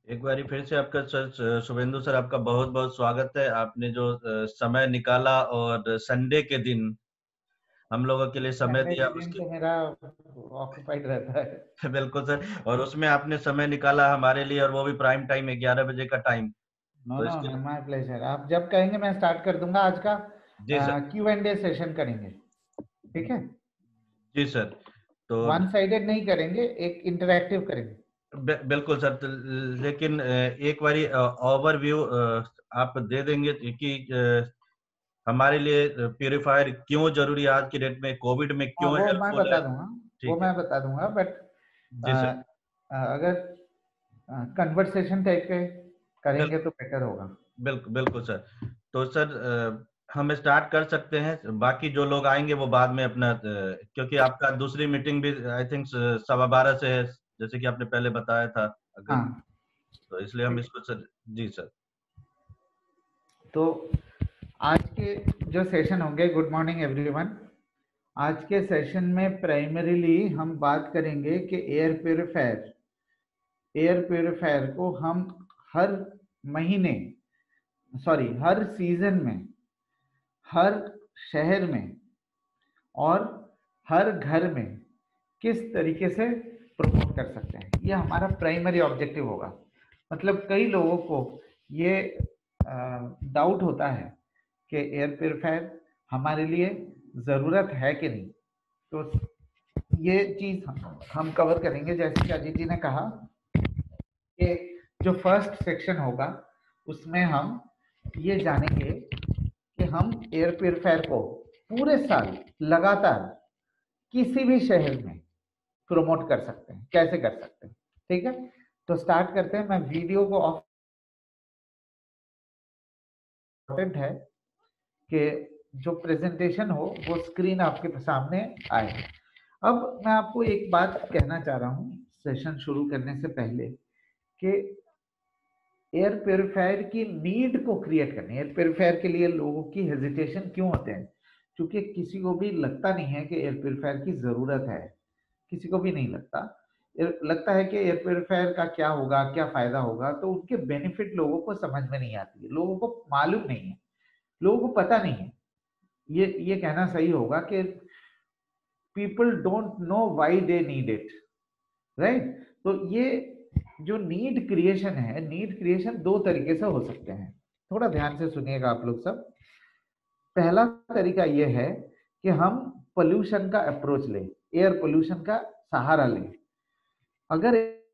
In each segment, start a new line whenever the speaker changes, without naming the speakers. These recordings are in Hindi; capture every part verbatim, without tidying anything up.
एक बारी फिर से आपका सर शुभेंदु सर, आपका बहुत बहुत स्वागत है। आपने जो अ, समय निकाला और संडे के दिन हम लोगों के लिए समय
संडे
दिया
के दिन
उसके
तो मेरा ऑक्यूपाइड रहता है।
बिल्कुल सर। और उसमें आपने समय निकाला हमारे लिए, और वो भी प्राइम टाइम ग्यारह बजे का टाइम।
नो
तो
नो
इसके
नो,
लिए
माय प्लेजर। आप जब कहेंगे मैं स्टार्ट कर दूंगा। आज का
जी sir.
Q and A session करेंगे, ठीक है?
जी सर। तो
वन साइडेड नहीं करेंगे, एक इंटरैक्टिव करेंगे।
बि- बिल्कुल सर। तो लेकिन अ, एक बारी ओवरव्यू आप दे देंगे कि अ, हमारे लिए प्यूरिफायर क्यों जरूरी है, आज की डेट में कोविड में
हाँ,
क्यों
वो मैं
हेल्पफुल है।
बता दूंगा। वो
ठीक है।
मैं बता दूंगा, बट
जी सर।
अगर कन्वर्सेशन टाइप के करेंगे
बिल्कुल
तो बेटर होगा।
बिल्कुल बिल्कुल सर। तो सर अ, हम स्टार्ट कर सकते हैं। बाकी जो लोग आएंगे वो बाद में अपना अ, क्योंकि आपका दूसरी मीटिंग भी आई थिंक सवा बारह से है, जैसे कि आपने पहले बताया था। अगर
हाँ,
तो इसलिए हम
ठीक।
इसको सर। जी सर।
तो आज के जो सेशन होंगे, गुड मॉर्निंग एवरीवन। आज के सेशन में प्राइमरीली हम बात करेंगे कि एयर प्योरीफायर एयर प्योरीफायर को हम हर महीने, सॉरी हर सीजन में, हर शहर में और हर घर में किस तरीके से प्रमोट कर सकते हैं, ये हमारा प्राइमरी ऑब्जेक्टिव होगा। मतलब कई लोगों को ये डाउट होता है कि एयर प्योरीफायर हमारे लिए ज़रूरत है कि नहीं। तो ये चीज़ हम कवर करेंगे। जैसे कि अजीत जी ने कहा कि जो फर्स्ट सेक्शन होगा उसमें हम ये जानेंगे कि हम एयर प्योरीफायर को पूरे साल लगातार किसी भी शहर में प्रमोट कर सकते हैं, कैसे कर सकते हैं। ठीक है, तो स्टार्ट करते हैं। मैं वीडियो को ऑफ है कि जो प्रेजेंटेशन हो वो स्क्रीन आपके सामने आए। अब मैं आपको एक बात कहना चाह रहा हूँ सेशन शुरू करने से पहले कि एयर प्योरीफायर की नीड को क्रिएट करनी है। एयर प्योरीफायर के लिए लोगों की हेजिटेशन क्यों होते हैं? क्योंकि किसी को भी लगता नहीं है कि एयर प्योरीफायर की जरूरत है। किसी को भी नहीं लगता। लगता है कि एयर प्योरीफायर का क्या होगा, क्या फायदा होगा, तो उनके बेनिफिट लोगों को समझ में नहीं आती है, लोगों को मालूम नहीं है, लोगों को पता नहीं है। ये ये कहना सही होगा कि people don't know why they need it, right? तो ये जो नीड क्रिएशन है, नीड क्रिएशन दो तरीके से हो सकते हैं। थोड़ा ध्यान से सुनिएगा आप लोग सब। पहला तरीका ये है कि हम पोल्यूशन का अप्रोच लें, एयर पोल्यूशन का सहारा लें। अगर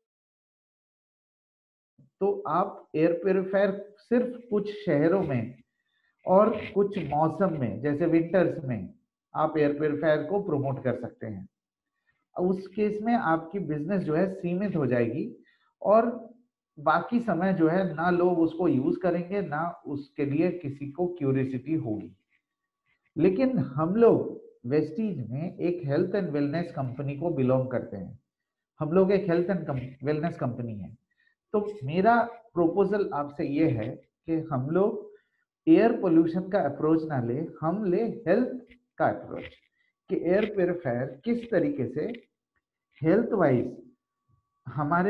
तो आप एयर प्योरीफायर सिर्फ कुछ शहरों में और कुछ मौसम में, जैसे विंटर्स में, आप एयर प्योरीफायर को प्रमोट कर सकते हैं। उस केस में आपकी बिजनेस जो है सीमित हो जाएगी, और बाकी समय जो है ना लोग उसको यूज करेंगे, ना उसके लिए किसी को क्यूरियोसिटी होगी। लेकिन हम लोग वेस्टीज में एक हेल्थ एंड वेलनेस कंपनी को बिलोंग करते हैं। हम लोग एक हेल्थ एंड वेलनेस कंपनी है। तो मेरा प्रोपोजल आपसे ये है कि हम लोग एयर पोल्यूशन का अप्रोच ना ले, हम ले हेल्थ का अप्रोच। कि एयर प्योरीफायर किस तरीके से हेल्थ वाइज हमारे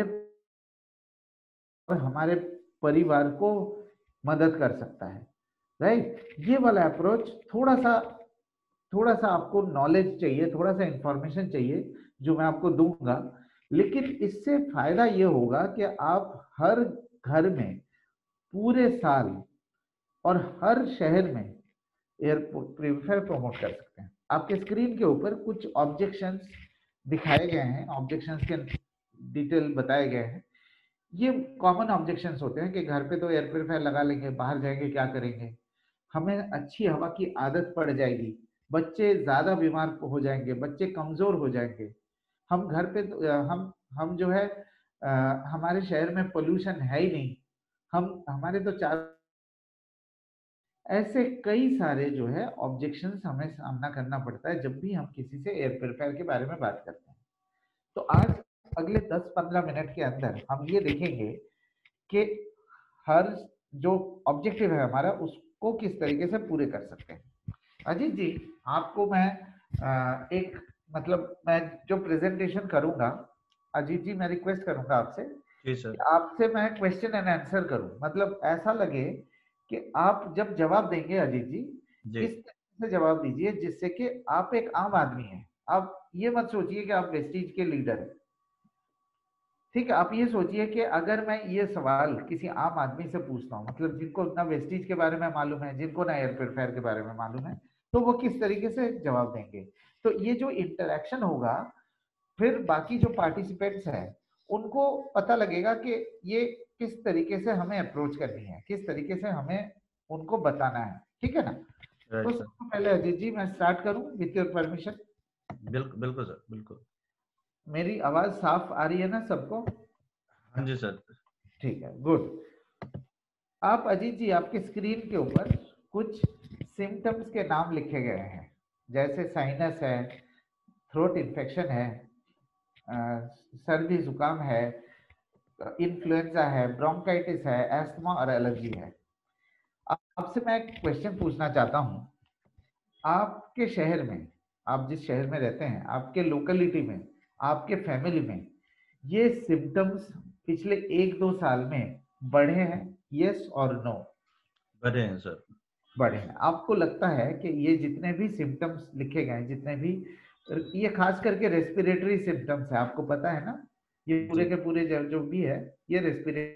और हमारे परिवार को मदद कर सकता है, राइट? ये वाला अप्रोच थोड़ा सा थोड़ा सा आपको नॉलेज चाहिए, थोड़ा सा इंफॉर्मेशन चाहिए जो मैं आपको दूंगा। लेकिन इससे फायदा ये होगा कि आप हर घर में पूरे साल और हर शहर में एयर प्योरीफायर प्रमोट कर सकते हैं। आपके स्क्रीन के ऊपर कुछ ऑब्जेक्शंस दिखाए गए हैं, ऑब्जेक्शंस के डिटेल बताए गए हैं। ये कॉमन ऑब्जेक्शंस होते हैं कि घर पे तो एयर प्योरीफायर लगा लेंगे, बाहर जाएंगे क्या करेंगे, हमें अच्छी हवा की आदत पड़ जाएगी, बच्चे ज्यादा बीमार हो जाएंगे, बच्चे कमजोर हो जाएंगे। हम घर पे तो, हम हम जो है अ, हमारे शहर में पोल्यूशन है ही नहीं, हम हमारे तो चार, ऐसे कई सारे जो है ऑब्जेक्शंस हमें सामना करना पड़ता है जब भी हम किसी से एयर प्योरीफायर के बारे में बात करते हैं। तो आज अगले दस पंद्रह मिनट के अंदर हम ये देखेंगे कि हर जो ऑब्जेक्टिव है हमारा उसको किस तरीके से पूरे कर सकते हैं। अजीत जी, आपको मैं अ, एक मतलब मैं जो प्रेजेंटेशन करूंगा, अजीत जी मैं रिक्वेस्ट करूंगा आपसे
जी सर।
आपसे मैं क्वेश्चन एंड आंसर करूं, मतलब ऐसा लगे कि आप जब जवाब देंगे अजीत जी,
जी
इस तरह से जवाब दीजिए जिससे कि आप एक आम आदमी हैं। आप ये मत सोचिए कि आप वेस्टीज के लीडर हैं, ठीक है। आप ये सोचिए कि अगर मैं ये सवाल किसी आम आदमी से पूछता हूँ, मतलब जिनको ना वेस्टीज के बारे में मालूम है, जिनको ना एयर प्योरीफायर के बारे में मालूम है, तो वो किस तरीके से जवाब देंगे। तो ये जो इंटरेक्शन होगा, फिर बाकी जो पार्टिसिपेंट्स हैं उनको पता लगेगा कि ये किस तरीके से हमें अप्रोच करनी है, किस तरीके से हमें उनको बताना है, ठीक है ना। तो
राइट सर।
सबसे पहले अजीत जी मैं स्टार्ट करूं विथ योर परमिशन।
बिल्कुल बिल्कुल सर, बिल्कुल।
मेरी आवाज साफ आ रही है ना सबको?
हाँ जी सर।
ठीक है, गुड। आप अजीत जी, आपके स्क्रीन के ऊपर कुछ सिम्टम्स के नाम लिखे गए हैं, जैसे साइनस है, थ्रोट इन्फेक्शन है, सर्दी जुकाम है, इन्फ्लुएंजा है, ब्रोंकाइटिस है, एस्थमा और एलर्जी है। आपसे मैं एक क्वेश्चन पूछना चाहता हूँ, आपके शहर में, आप जिस शहर में रहते हैं, आपके लोकेलिटी में, आपके फैमिली में ये सिम्टम्स पिछले एक दो साल में बढ़े हैं, यस और नो?
बढ़े हैं सर।
बढ़े हैं। आपको लगता है कि ये जितने भी सिम्टम्स लिखे गए हैं, जितने भी, ये खास करके रेस्पिरेटरी सिम्टम्स है, आपको पता है ना, ये पूरे
जी
के पूरे जो, जो भी है ये रेस्पिरेटरी।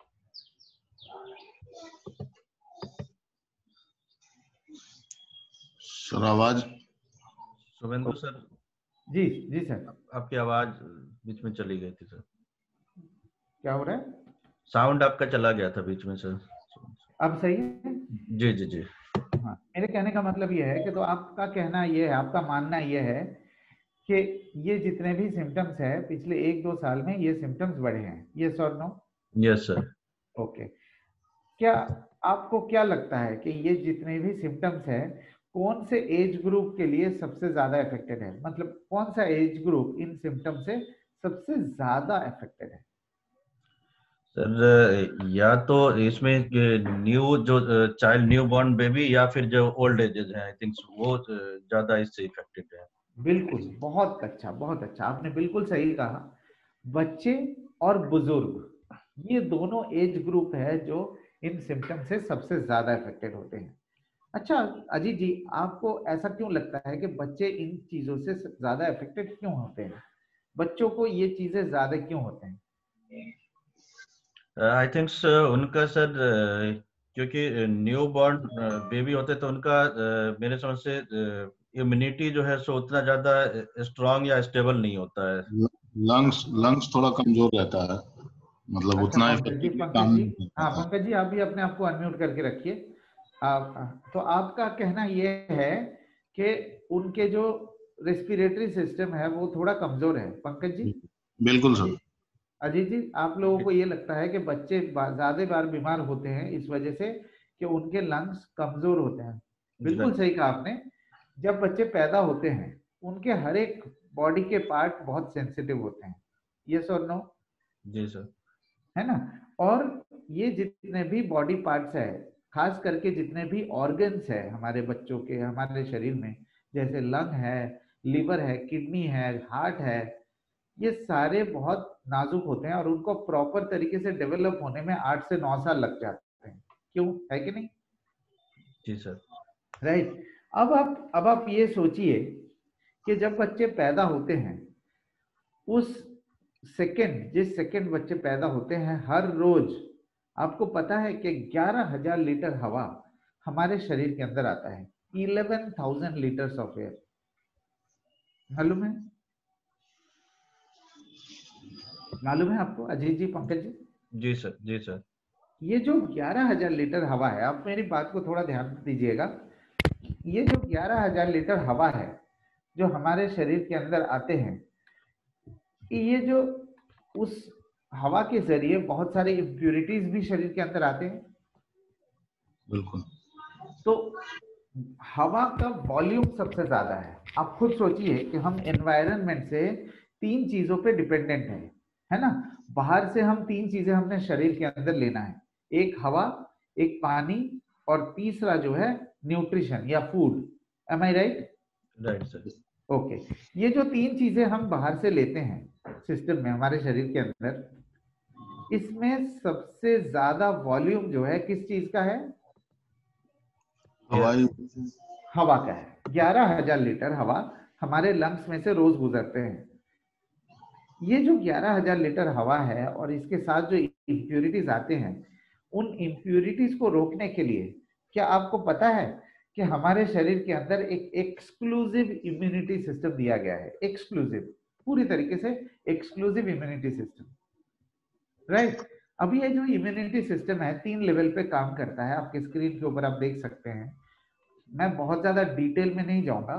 सर आवाज।
शुभेंदु सर,
जी जी सर।
आपकी आवाज बीच में चली गई थी सर।
क्या हो रहा है?
साउंड आपका चला गया था बीच में सर।
अब सही है?
जी जी जी।
हाँ, मेरे कहने का मतलब ये है कि, तो आपका कहना ये है, आपका मानना ये है कि ये जितने भी सिम्टम्स है पिछले एक दो साल में ये सिम्टम्स बढ़े हैं, यस और नो?
Yes sir.
ओके। क्या आपको क्या लगता है कि ये जितने भी सिम्टम्स है कौन से एज ग्रुप के लिए सबसे ज्यादा इफेक्टेड है, मतलब कौन सा एज ग्रुप इन सिम्टम्स से सबसे ज्यादा इफेक्टेड है?
सर या तो इसमें न्यू जो चाइल्ड न्यू बॉर्न बेबी, या फिर जो ओल्ड एजेस हैं, आई थिंक वो ज्यादा इससे इफेक्टेड है।
बिल्कुल, बहुत अच्छा, बहुत अच्छा, आपने बिल्कुल सही कहा। बच्चे और बुजुर्ग ये दोनों एज ग्रुप है जो इन सिम्टम से सबसे ज्यादा इफेक्टेड होते हैं। अच्छा अजीत जी, आपको ऐसा क्यों लगता है कि बच्चे इन चीजों से ज्यादा इफेक्टेड क्यों होते हैं? बच्चों को ये चीजें ज्यादा क्यों होते हैं?
आई थिंक उनका सर, क्योंकि न्यू बॉर्न बेबी होते तो उनका uh, मेरे समझ से इम्यूनिटी जो है सो उतना ज्यादा स्ट्रांग या स्टेबल नहीं होता है।
लंग्स लंग्स थोड़ा कमजोर रहता है, मतलब
अच्छा
उतना
पंकज जी,
इफेक्टिवली काम
पंकज जी,
नहीं कर
हाँ
पाता।
पंकज जी, आप भी अपने आप को अनम्यूट करके रखिए। आप, तो आपका कहना ये है कि उनके जो रेस्पिरेटरी सिस्टम है वो थोड़ा कमजोर है, पंकज जी?
बिल्कुल सर।
अजीत जी, आप लोगों को ये लगता है कि बच्चे ज्यादा बार बीमार होते हैं इस वजह से कि उनके लंग्स कमजोर होते हैं? बिल्कुल सही कहा आपने। जब बच्चे पैदा होते हैं उनके हर एक बॉडी के पार्ट बहुत सेंसिटिव होते हैं, यस और नो?
जी सर।
है ना। और ये जितने भी बॉडी पार्ट्स है, खास करके जितने भी ऑर्गन्स है हमारे बच्चों के, हमारे शरीर में, जैसे लंग है, लिवर है, किडनी है, हार्ट है, ये सारे बहुत नाजुक होते हैं और उनको प्रॉपर तरीके से डेवलप होने में आठ से नौ साल लग जाते हैं, क्यों, है कि नहीं?
जी सर।
राइट। अब आप अब आप ये सोचिए कि जब बच्चे पैदा होते हैं, उस सेकंड, जिस सेकंड बच्चे पैदा होते हैं, हर रोज आपको पता है कि ग्यारह हजार लीटर हवा हमारे शरीर के अंदर आता है, eleven thousand litres of air. मालूम है? मालूम है आपको अजीत जी, पंकज जी?
जी सर। जी सर।
ये जो ग्यारह हजार लीटर हवा है, आप मेरी बात को थोड़ा ध्यान दीजिएगा, ये जो ग्यारह हजार लीटर हवा है जो हमारे शरीर के अंदर आते हैं, ये जो उस हवा के जरिए बहुत सारे इम्प्यूरिटीज भी शरीर के अंदर आते हैं।
बिल्कुल।
तो हवा का वॉल्यूम सबसे ज्यादा है। आप खुद सोचिए कि हम एनवायरनमेंट से तीन चीजों पे डिपेंडेंट हैं, है ना। बाहर से हम तीन चीजें हमने शरीर के अंदर लेना है, एक हवा, एक पानी, और तीसरा जो है न्यूट्रिशन या food. Am I right?
Right sir.
Okay. ये जो तीन चीजें हम बाहर से लेते हैं सिस्टम में, हमारे शरीर के अंदर, इसमें सबसे ज्यादा वॉल्यूम जो है किस चीज का है?
हवाई
हवा का है। ग्यारह हजार लीटर हवा हमारे लंग्स में से रोज गुजरते हैं। ये जो ग्यारह हजार लीटर हवा है और इसके साथ जो इम्प्यूरिटीज आते हैं, उन इम्प्यूरिटीज को रोकने के लिए क्या आपको पता है कि हमारे शरीर के अंदर एक एक्सक्लूसिव इम्यूनिटी सिस्टम दिया गया है? एक्सक्लूसिव, पूरी तरीके से एक्सक्लूसिव इम्यूनिटी सिस्टम, राइट। अब ये जो इम्यूनिटी सिस्टम है तीन लेवल पे काम करता है, आपके स्क्रीन के ऊपर आप देख सकते हैं। मैं बहुत ज्यादा डिटेल में नहीं जाऊंगा,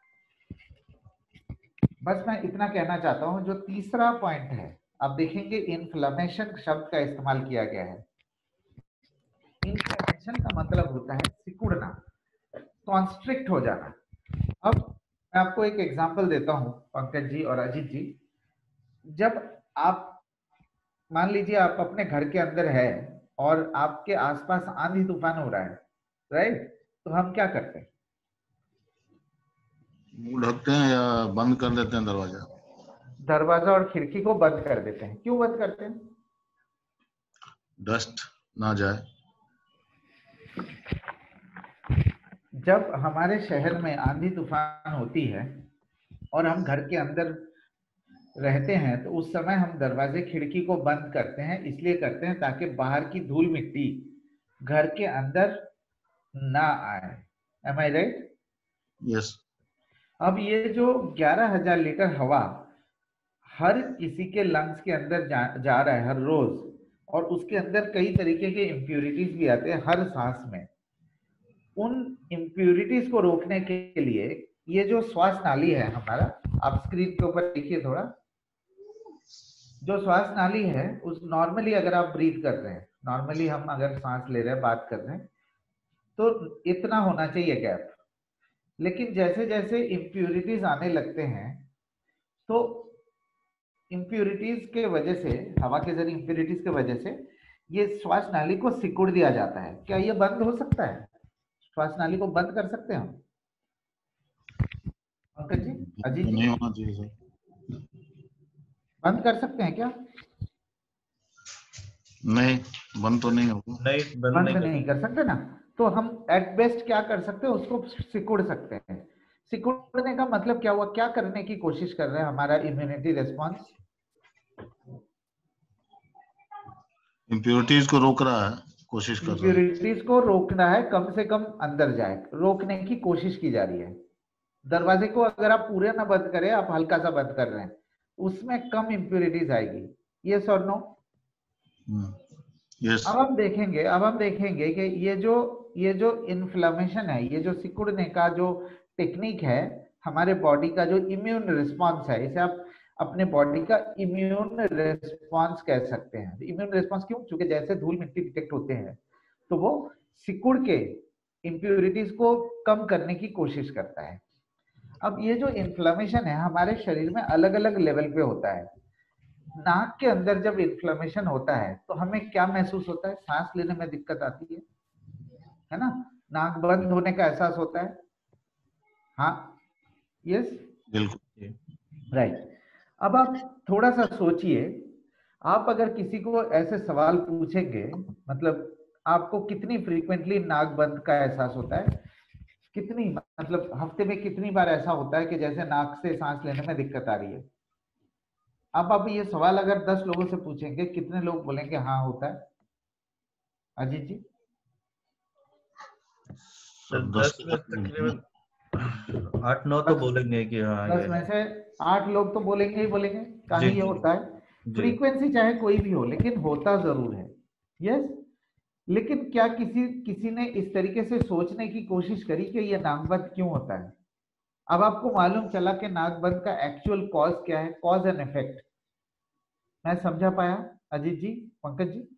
बस मैं इतना कहना चाहता हूं। जो तीसरा पॉइंट है, आप देखेंगे इन्फ्लेमेशन शब्द का इस्तेमाल किया गया है। इन्फ्लेमेशन का मतलब होता है सिकुड़ना, कॉन्स्ट्रिक्ट हो जाना। अब मैं आपको एक एग्जांपल देता हूं पंकज जी और अजीत जी। जब आप मान लीजिए आप अपने घर के अंदर है और आपके आसपास आंधी तूफान हो रहा है, राइट, तो हम क्या करते हैं?
मुंह ढकते हैं या बंद कर देते हैं दरवाजा?
दरवाजा और खिड़की को बंद कर देते हैं। क्यों बंद करते हैं?
डस्ट ना जाए।
जब हमारे शहर में आंधी तूफान होती है और हम घर के अंदर रहते हैं तो उस समय हम दरवाजे खिड़की को बंद करते हैं। इसलिए करते हैं ताकि बाहर की धूल मिट्टी घर के अंदर ना आए। Am I right?
यस।
अब ये जो ग्यारह हजार लीटर हवा हर किसी के लंग्स के अंदर जा, जा रहा है हर रोज, और उसके अंदर कई तरीके के इम्प्यूरिटीज भी आते हैं हर सांस में। उन इम्प्यूरिटीज को रोकने के लिए ये जो श्वास नाली है हमारा, आप स्क्रीन के ऊपर देखिए थोड़ा, जो श्वास नाली है उस नॉर्मली अगर आप ब्रीथ कर रहे हैं, नॉर्मली हम अगर सांस ले रहे हैं, बात कर रहे हैं, तो इतना होना चाहिए गैप। लेकिन जैसे जैसे इम्प्यूरिटीज आने लगते हैं तो इम्प्यूरिटीज के वजह से, हवा के जरिए इम्प्यूरिटीज के वजह से ये श्वास नाली को सिकुड़ दिया जाता है। क्या ये बंद हो सकता है? श्वास नाली को बंद कर सकते हैं हम पंकज जी, अजीत जी?
नहीं होना चाहिए सर।
बंद कर सकते हैं क्या?
नहीं, बंद तो नहीं होगा।
नहीं, बंद
बंद
नहीं कर
नहीं कर सकते ना। तो हम एट बेस्ट क्या कर सकते हैं? उसको सिकुड़ सकते हैं। सिकुड़ने का मतलब क्या हुआ? क्या करने की कोशिश कर रहे हैं हमारा इम्यूनिटी रिस्पॉन्स?
इम्प्योरिटीज को रोक रहा है, कोशिश कर रहा है।
इम्प्यूरिटीज को रोकना है, कम से कम अंदर जाए, रोकने की कोशिश की जा रही है। दरवाजे को अगर आप पूरे ना बंद करें, आप हल्का सा बंद कर रहे हैं, उसमें कम इम्प्यूरिटीज आएगी। यस और नो?
यस।
अब हम देखेंगे अब हम देखेंगे कि ये जो ये जो इन्फ्लेमेशन है, ये जो सिकुड़ने का जो टेक्निक है, हमारे बॉडी का जो इम्यून रिस्पॉन्स है, इसे आप अपने बॉडी का इम्यून रिस्पॉन्स कह सकते हैं। इम्यून रिस्पॉन्स क्यों? क्योंकि जैसे धूल मिट्टी डिटेक्ट होते हैं तो वो सिकुड़ के इम्प्यूरिटीज को कम करने की कोशिश करता है। अब ये जो इन्फ्लेमेशन है हमारे शरीर में अलग अलग लेवल पे होता है। नाक के अंदर जब इन्फ्लेमेशन होता है तो हमें क्या महसूस होता है? सांस लेने में दिक्कत आती है, है ना? नाक बंद होने का एहसास होता है। हाँ, यस,
बिल्कुल
राइट। अब आप थोड़ा सा सोचिए, आप अगर किसी को ऐसे सवाल पूछेंगे, मतलब आपको कितनी फ्रीक्वेंटली नाक बंद का एहसास होता है? कितनी, मतलब हफ्ते में कितनी बार ऐसा होता है कि जैसे नाक से सांस लेने में दिक्कत आ रही है? अब आप ये सवाल अगर दस लोगों से पूछेंगे, कितने लोग बोलेंगे हाँ होता है? अजीत जी?
सर, दस में तकरीबन आठ नौ तो बोलेंगे कि हाँ
दस
ये
में से आठ लोग तो बोलेंगे ही बोलेंगे
जी
कहीं ये
जी
होता है।
जी।
फ्रीक्वेंसी चाहे कोई भी हो, लेकिन होता जरूर है। यस। लेकिन क्या किसी किसी ने इस तरीके से सोचने की कोशिश करी कि ये नाक बंद क्यों होता है? अब आपको मालूम चला कि नाक बंद का एक्चुअल कॉज क्या है, कॉज एंड इफेक्ट। मैं समझा पाया अजीत जी, पंकज जी?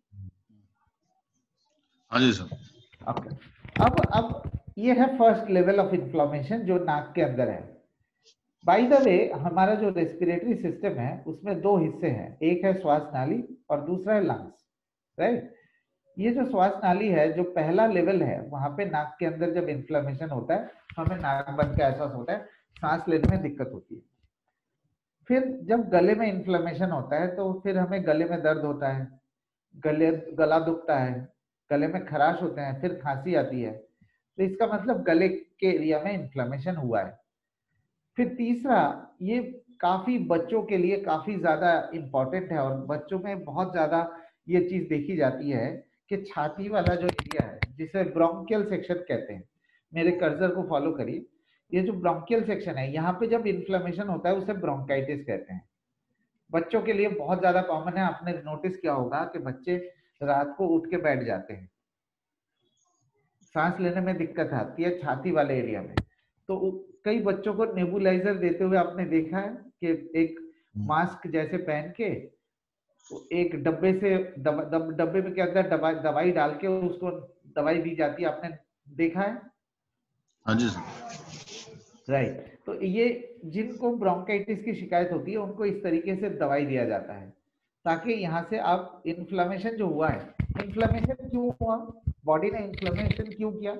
हाँ जी सर।
ओके। अब अब ये है फर्स्ट लेवल ऑफ इन्फ्लेमेशन जो नाक के अंदर है। बाय द वे, हमारा जो रेस्पिरेटरी सिस्टम है उसमें दो हिस्से हैं, एक है श्वास नाली और दूसरा है लंग्स, राइट। ये जो श्वास नाली है, जो पहला लेवल है, वहां पे नाक के अंदर जब इन्फ्लेमेशन होता है हमें नाक बंद का एहसास होता है, सांस लेने में दिक्कत होती है। फिर जब गले में इन्फ्लेमेशन होता है तो फिर हमें गले में दर्द होता है, गले गला दुखता है, गले में खराश होते हैं, फिर खांसी आती है, तो इसका मतलब गले के एरिया में इन्फ्लेमेशन हुआ है। फिर तीसरा, ये काफी बच्चों के लिए काफी ज्यादा इंपॉर्टेंट है और बच्चों में बहुत ज्यादा ये चीज देखी जाती है कि छाती वाला जो एरिया है जिसे ब्रोंकियल सेक्शन कहते हैं, मेरे कर्सर को फॉलो करिए, ये जो ब्रोंकियल सेक्शन है यहाँ पे जब इन्फ्लेमेशन होता है उसे ब्रोंकाइटिस कहते हैं। बच्चों के लिए बहुत ज्यादा कॉमन है, आपने नोटिस किया होगा कि बच्चे रात को उठ के बैठ जाते हैं, सांस लेने में दिक्कत आती है छाती वाले एरिया में। तो कई बच्चों को नेबुलाइजर देते हुए आपने देखा है कि एक मास्क जैसे पहन के एक डब्बे से डब्बे में क्या अंदर दवाई दवाई डाल के उसको दवाई दी जाती है, आपने देखा है?
हाँ जी
राइट। तो ये जिनको ब्रोंकाइटिस की शिकायत होती है उनको इस तरीके से दवाई दिया जाता है ताकि यहाँ से आप इन्फ्लेमेशन जो हुआ है, इन्फ्लेमेशन क्यों हुआ, बॉडी ने इन्फ्लेमेशन क्यों किया?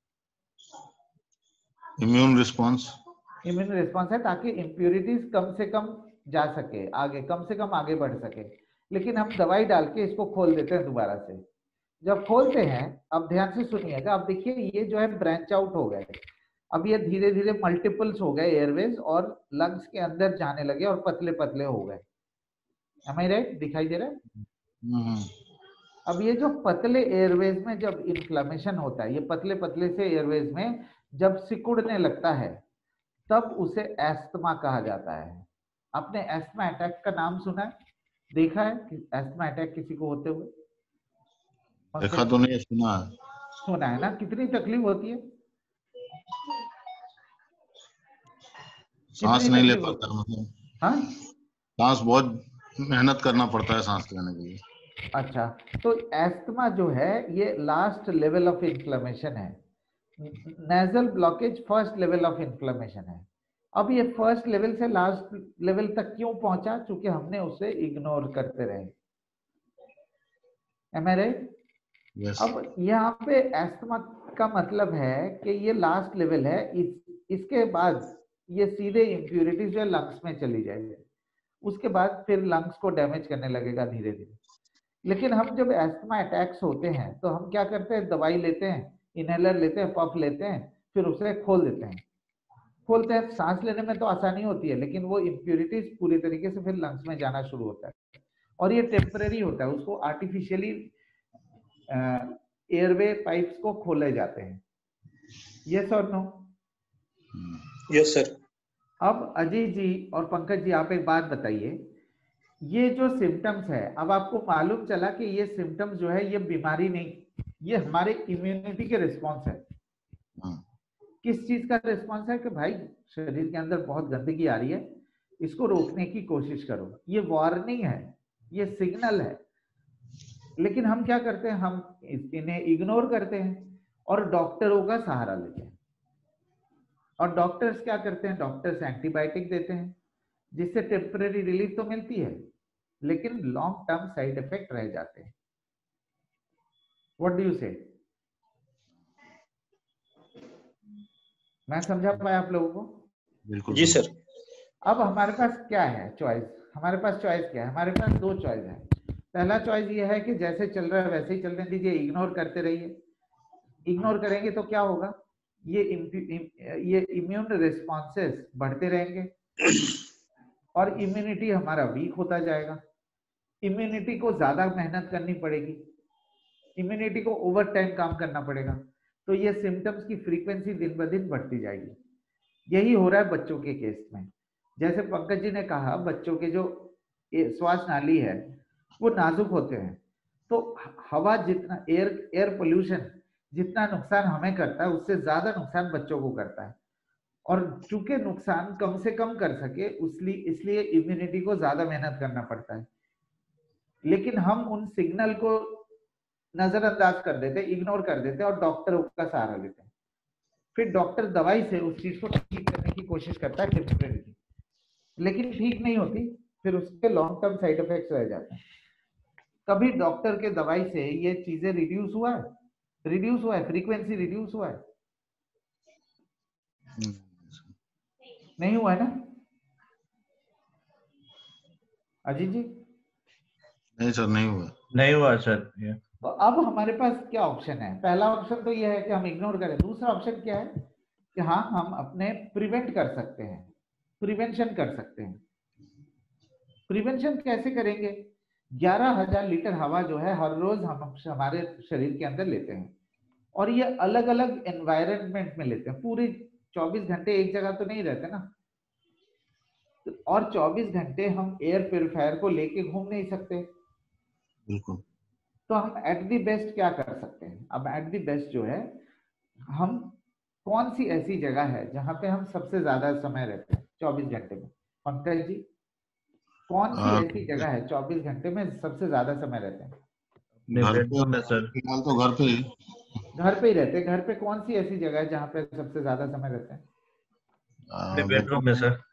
इम्यून रिस्पॉन्स
इम्यून रिस्पॉन्स है ताकि इम्प्यूरिटीज कम से कम जा सके आगे, कम से कम आगे बढ़ सके। लेकिन हम दवाई डाल के इसको खोल देते हैं दोबारा से। जब खोलते हैं, अब ध्यान से सुनिएगा, अब देखिए ये जो है ब्रांच आउट हो गए, अब ये धीरे धीरे मल्टीपल्स हो गए एयरवेज और लंग्स के अंदर जाने लगे और पतले पतले हो गए। Am I right? दिखाई दे रहा है? अब ये जो पतले एयरवेज में जब इन्फ्लेमेशन होता है, ये पतले पतले से एयरवेज में जब सिकुड़ने लगता है तब उसे एस्थमा कहा जाता है। आपने एस्थमा अटैक का नाम सुना है, देखा है कि एस्थमा अटैक किसी को होते हुए?
देखा तो नहीं, सुना है।
सुना है ना? कितनी तकलीफ होती है,
सांस नहीं ले पाता मतलब।
हाँ,
सांस बहुत मेहनत करना पड़ता है सांस लेने के लिए।
अच्छा, तो एस्थमा जो है ये लास्ट लेवल ऑफ इन्फ्लेमेशन है। Nasal blockage first level of inflammation है। अब ये फर्स्ट लेवल से लास्ट लेवल तक क्यों पहुंचा? क्योंकि हमने उसे इग्नोर करते रहे। Am I right?
Yes.
अब यहाँ पे एस्थमा का मतलब है कि ये लास्ट लेवल है, इस, इसके बाद ये सीधे इम्प्यूरिटीज जो लंग्स में चली जाएगी, उसके बाद फिर लंग्स को डैमेज करने लगेगा धीरे धीरे। लेकिन हम जब एस्थमा अटैक्स होते हैं तो हम क्या करते हैं, दवाई लेते हैं, इनहेलर लेते हैं, पफ लेते हैं, फिर उसे खोल देते हैं। खोलते हैं, सांस लेने में तो आसानी होती है लेकिन वो इम्प्यूरिटीज पूरी तरीके से फिर लंग्स में जाना शुरू होता है और ये टेम्परेरी होता है, उसको आर्टिफिशियली एयरवे पाइप्स को खोले जाते हैं। यस और नो?
Yes sir. अब
अजय जी और पंकज जी आप एक बात बताइए, ये जो सिम्टम्स है, अब आपको मालूम चला कि ये सिम्टम्स जो है ये बीमारी नहीं, ये हमारे इम्यूनिटी के रिस्पॉन्स है। किस चीज का रिस्पॉन्स है कि भाई शरीर के अंदर बहुत गंदगी आ रही है, इसको रोकने की कोशिश करो। ये वार्निंग है, ये सिग्नल है। लेकिन हम क्या करते हैं, हम इन्हें इग्नोर करते हैं और डॉक्टरों का सहारा लेते हैं। और डॉक्टर्स क्या करते हैं, डॉक्टर्स एंटीबायोटिक देते हैं जिससे टेम्पररी रिलीफ तो मिलती है लेकिन लॉन्ग टर्म साइड इफेक्ट रह जाते हैं। व्हाट डू यू से? मैं समझा पाया आप लोगों को?
बिल्कुल
जी सर।
अब हमारे पास क्या है चॉइस, हमारे पास चॉइस क्या है? हमारे पास दो चॉइस है। पहला चॉइस ये है कि जैसे चल रहा है वैसे ही चलने दीजिए, इग्नोर करते रहिए। इग्नोर करेंगे तो क्या होगा, ये ये इम्यून रिस्पॉन्सेस बढ़ते रहेंगे और इम्यूनिटी हमारा वीक होता जाएगा। इम्यूनिटी को ज्यादा मेहनत करनी पड़ेगी, इम्यूनिटी को ओवर टाइम काम करना पड़ेगा, तो ये सिम्टम्स की फ्रीक्वेंसी दिन ब दिन बढ़ती जाएगी। यही हो रहा है बच्चों के केस में। जैसे पंकज जी ने कहा, बच्चों के जो श्वास नाली है वो नाजुक होते हैं, तो हवा जितना, एयर एयर पोल्यूशन जितना नुकसान हमें करता है उससे ज्यादा नुकसान बच्चों को करता है। और चूंकि नुकसान कम से कम कर सके उसलिए इसलिए इम्यूनिटी को ज्यादा मेहनत करना पड़ता है। लेकिन हम उन सिग्नल को नजरअंदाज कर देते, इग्नोर कर देते और डॉक्टरों का सहारा लेते हैं। फिर डॉक्टर दवाई से उस चीज को ठीक करने की कोशिश करता है टेम्परेरी, लेकिन ठीक नहीं होती, फिर उसके लॉन्ग टर्म साइड इफेक्ट्स रह जाते हैं। कभी डॉक्टर के दवाई से ये चीजें रिड्यूस हुआ है, रिड्यूस हुआ है, फ्रीक्वेंसी रिड्यूस हुआ है? नहीं हुआ है ना अजीत जी?
नहीं सर, नहीं हुआ।
नहीं हुआ सर ये।
तो अब हमारे पास क्या ऑप्शन है? पहला ऑप्शन तो ये है कि हम इग्नोर करें। दूसरा ऑप्शन क्या है कि हाँ, हम अपने प्रिवेंट कर सकते हैं, प्रिवेंशन कर सकते हैं। प्रिवेंशन कैसे करेंगे? ग्यारह हजार लीटर हवा जो है हर रोज हम हमारे शरीर के अंदर लेते हैं, और ये अलग अलग एनवायरनमेंट में लेते हैं। पूरे चौबीस घंटे एक जगह तो नहीं रहते ना, और चौबीस घंटे हम एयर प्योरीफायर को लेके घूम नहीं सकते।
बिल्कुल।
तो हम एट दी बेस्ट क्या कर सकते हैं? अब एट दी बेस्ट जो है, हम कौन सी ऐसी जगह है जहां पे हम सबसे ज्यादा समय रहते हैं चौबीस घंटे में? पंकज जी, कौन सी ऐसी जगह है चौबीस घंटे में सबसे ज्यादा समय रहते हैं?
घर पे
में सर,
फिलहाल तो घर पे ही।
घर पे ही रहते हैं। घर पे कौन सी ऐसी जगह है जहां पे सबसे ज्यादा समय रहते हैं?
आ,
बेडरूम में सर।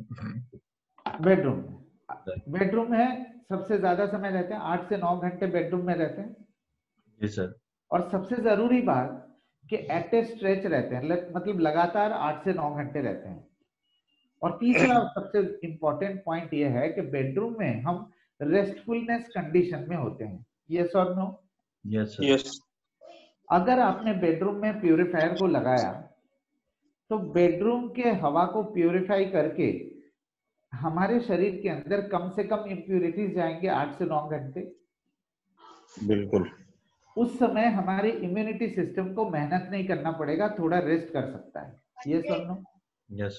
बेडरूम में। बेडरूम में सबसे ज्यादा समय रहते हैं, आठ से नौ घंटे बेडरूम में रहते हैं।
जी सर।
और सबसे जरूरी बात कि एट ए स्ट्रेच रहते हैं, मतलब लगातार आठ से नौ घंटे रहते हैं। और तीसरा सबसे इंपॉर्टेंट पॉइंट यह है कि बेडरूम में हम रेस्टफुलनेस कंडीशन में होते हैं। यस और नो?
Yes sir.
यस।
अगर आपने बेडरूम में प्यूरिफायर को लगाया तो बेडरूम के हवा को प्यूरिफाई करके हमारे शरीर के अंदर कम से कम इम्प्यूरिटीज जाएंगे आठ से नौ घंटे।
बिल्कुल।
उस समय हमारे इम्यूनिटी सिस्टम को मेहनत नहीं करना पड़ेगा, थोड़ा रेस्ट कर सकता है। ये सुन लो।
Yes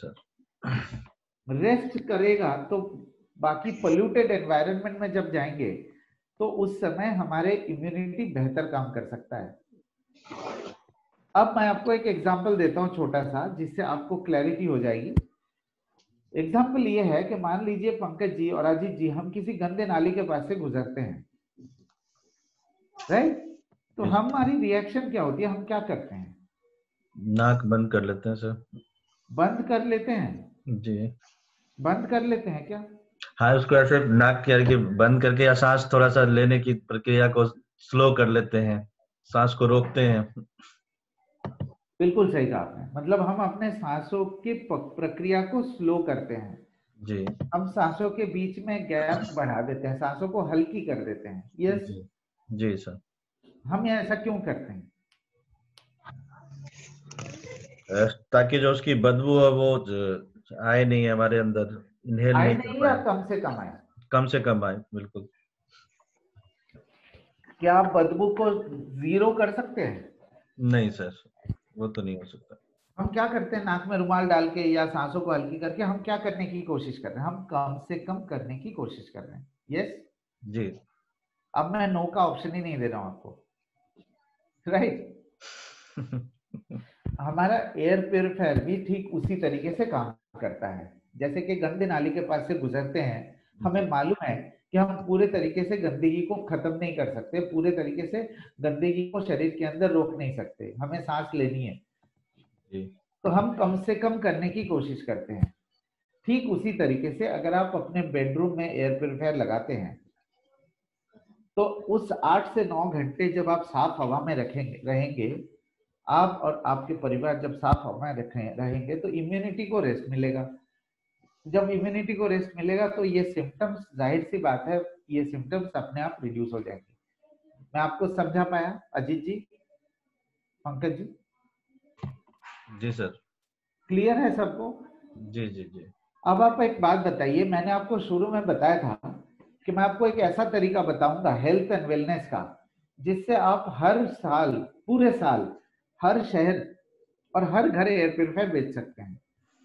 sir.
रेस्ट करेगा तो बाकी पोल्यूटेड एनवायरनमेंट में जब जाएंगे तो उस समय हमारे इम्यूनिटी बेहतर काम कर सकता है। अब मैं आपको एक एग्जांपल देता हूं छोटा सा, जिससे आपको क्लैरिटी हो जाएगी। एग्जाम्पल ये है कि मान लीजिए पंकज जी और अजीत जी, हम किसी गंदे नाली के पास से गुजरते हैं, राइट? तो हमारी रिएक्शन क्या होती है? हम क्या करते हैं?
नाक बंद कर लेते हैं सर।
बंद कर लेते हैं?
जी।
बंद कर लेते हैं क्या?
हाँ, उसको ऐसे नाक करके बंद करके या सांस थोड़ा सा लेने की प्रक्रिया को स्लो कर लेते हैं, सांस को रोकते हैं।
बिल्कुल सही कहा आपने। मतलब हम अपने सांसों की प्रक्रिया को स्लो करते हैं।
जी।
हम सांसों के बीच में गैप बढ़ा देते हैं, सांसों को हल्की कर देते हैं। यस।
जी, जी सर।
हम ये ऐसा क्यों करते हैं?
ताकि जो उसकी बदबू है वो आए नहीं हमारे अंदर, इनहेल
आए
नहीं कर
नहीं या
पाए,
कम से कम आए?
कम से कम आए। बिल्कुल।
क्या आप बदबू को जीरो कर सकते हैं?
नहीं सर, वो तो नहीं हो सकता।
हम क्या करते हैं? नाक में रुमाल डाल के या सांसों को हल्की करके हम क्या करने की कोशिश कर रहे हैं? हम कम से कम करने की कोशिश कर रहे हैं। यस।
जी।
अब मैं नो का ऑप्शन ही नहीं दे रहा हूं आपको, राइट? हमारा एयर प्योरीफायर भी ठीक उसी तरीके से काम करता है। जैसे कि गंदे नाली के पास से गुजरते हैं, हमें मालूम है कि हम पूरे तरीके से गंदगी को खत्म नहीं कर सकते, पूरे तरीके से गंदगी को शरीर के अंदर रोक नहीं सकते, हमें सांस लेनी है, तो हम कम से कम करने की कोशिश करते हैं। ठीक उसी तरीके से अगर आप अपने बेडरूम में एयर प्योरीफायर लगाते हैं तो उस आठ से नौ घंटे जब आप साफ हवा में रखेंगे रहेंगे आप और आपके परिवार जब साफ हवा में रखें रहेंगे तो इम्यूनिटी को रेस्ट मिलेगा। जब इम्यूनिटी को रेस्ट मिलेगा तो ये सिम्टम्स, जाहिर सी बात है, ये सिम्टम्स अपने आप रिड्यूस हो जाएंगे। मैं आपको समझा पाया अजीत जी, पंकज जी?
जी सर।
क्लियर है सबको?
जी जी जी।
अब आप एक बात बताइए, मैंने आपको शुरू में बताया था कि मैं आपको एक ऐसा तरीका बताऊंगा हेल्थ एंड वेलनेस का, जिससे आप हर साल, पूरे साल, हर शहर और हर घर एयर प्योरीफायर बेच सकते हैं।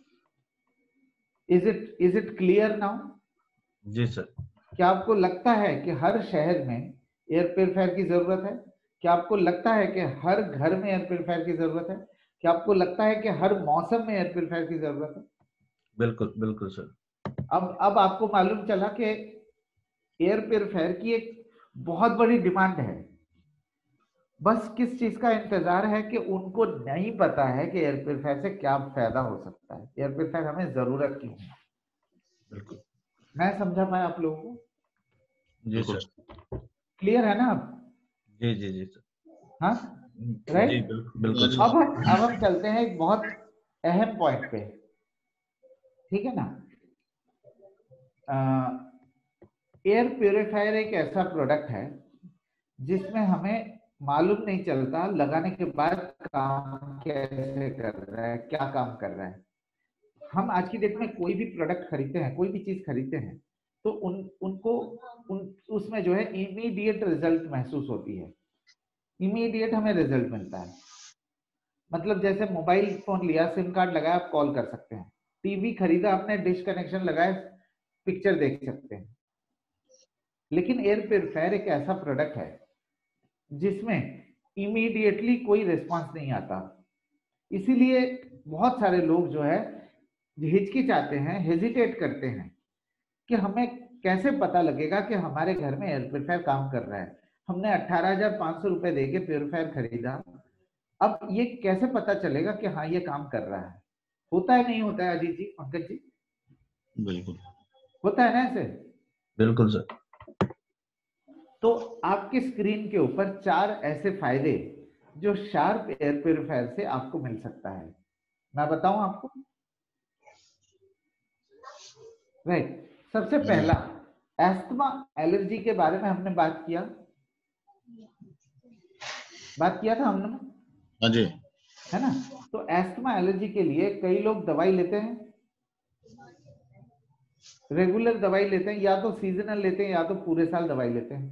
Is it is it clear now?
जी सर।
क्या आपको लगता है कि हर शहर में एयर प्योरीफायर की जरूरत है? क्या आपको लगता है कि हर घर में एयर प्योरीफायर की जरूरत है? क्या आपको लगता है कि हर मौसम में एयर प्योरीफायर की जरूरत है?
बिल्कुल बिल्कुल सर।
अब अब आपको मालूम चला कि एयर प्योरीफायर की एक बहुत बड़ी डिमांड है। बस किस चीज का इंतजार है कि उनको नहीं पता है कि एयर प्योरीफायर से क्या फायदा हो सकता है, एयर प्योरीफायर हमें जरूरत क्यों है।
बिल्कुल।
मैं समझा पाया आप लोगों को?
जी सर।
क्लियर है ना आप?
जी जी जी सर।
हाँ,
राइट। जी बिल्कुल।
अब अब हम चलते हैं एक बहुत अहम पॉइंट पे, ठीक है ना? एयर प्योरीफायर एक ऐसा प्रोडक्ट है जिसमें हमें मालूम नहीं चलता लगाने के बाद काम कैसे कर रहा है, क्या काम कर रहा है। हम आज की डेट में कोई भी प्रोडक्ट खरीदते हैं, कोई भी चीज खरीदते हैं, तो उन उनको उन उसमें जो है इमीडिएट रिजल्ट महसूस होती है, इमीडिएट हमें रिजल्ट मिलता है। मतलब जैसे मोबाइल फोन लिया, सिम कार्ड लगाया, आप कॉल कर सकते हैं। टीवी खरीदा आपने, डिश कनेक्शन लगाया, पिक्चर देख सकते हैं। लेकिन एयर प्योरीफायर एक ऐसा प्रोडक्ट है जिसमें इमीडिएटली कोई रिस्पांस नहीं आता। इसीलिए बहुत सारे लोग जो है हिचकिचाते हैं, हेजिटेट करते हैं कि हमें कैसे पता लगेगा कि हमारे घर में एयर प्योरीफायर काम कर रहा है। हमने अठारह हजार पांच सौ रुपए देके प्योरीफायर खरीदा, अब ये कैसे पता चलेगा कि हाँ ये काम कर रहा है? होता है नहीं होता है अजीत जी, पंकज जी?
बिल्कुल
होता है ना ऐसे?
बिल्कुल सर।
तो आपकी स्क्रीन के ऊपर चार ऐसे फायदे जो शार्प एयर प्योरीफायर से आपको मिल सकता है, मैं बताऊं आपको? राइट। सबसे
जी
पहला, एस्थमा एलर्जी के बारे में हमने बात किया, बात किया था हमने,
हाँ जी
है ना? तो एस्थमा एलर्जी के लिए कई लोग दवाई लेते हैं, रेगुलर दवाई लेते हैं, या तो सीजनल लेते हैं या तो पूरे साल दवाई लेते हैं।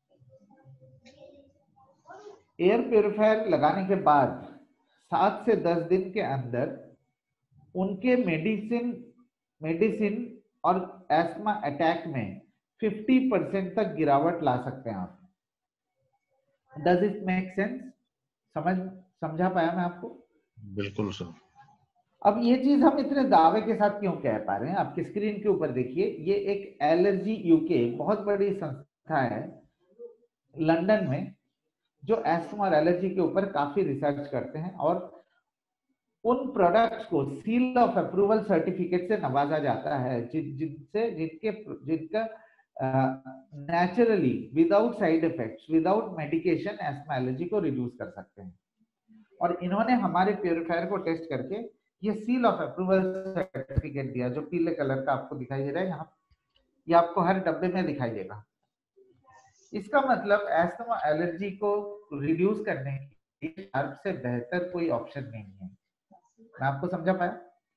एयर प्योरीफायर लगाने के बाद सात से दस दिन के अंदर उनके मेडिसिन मेडिसिन और एस्थमा अटैक में पचास परसेंट तक गिरावट ला सकते हैं आप। Does it make sense? समझ समझा पाया मैं आपको?
बिल्कुल सर।
अब ये चीज हम इतने दावे के साथ क्यों कह पा रहे हैं? आपकी स्क्रीन के ऊपर देखिए, ये एक एलर्जी यूके बहुत बड़ी संस्था है लंदन में, जो एस्थमा और एलर्जी के ऊपर काफी रिसर्च करते हैं और उन प्रोडक्ट्स को सील ऑफ अप्रूवल सर्टिफिकेट से नवाजा जाता है, जिन जिनसे जिनके जिनका naturally without side effects, without medication asthma allergy को रिड्यूस कर सकते हैं। और इन्होंने हमारे प्योरीफायर को टेस्ट करके ये सील ऑफ अप्रूवल सर्टिफिकेट दिया, जो पीले कलर का आपको दिखाई दे रहा है यहाँ, ये आपको हर डब्बे में दिखाई देगा। इसका मतलब एस्थमा एलर्जी को रिड्यूस करने के लिए शार्प से बेहतर कोई ऑप्शन नहीं है। मैं आपको समझा पाया?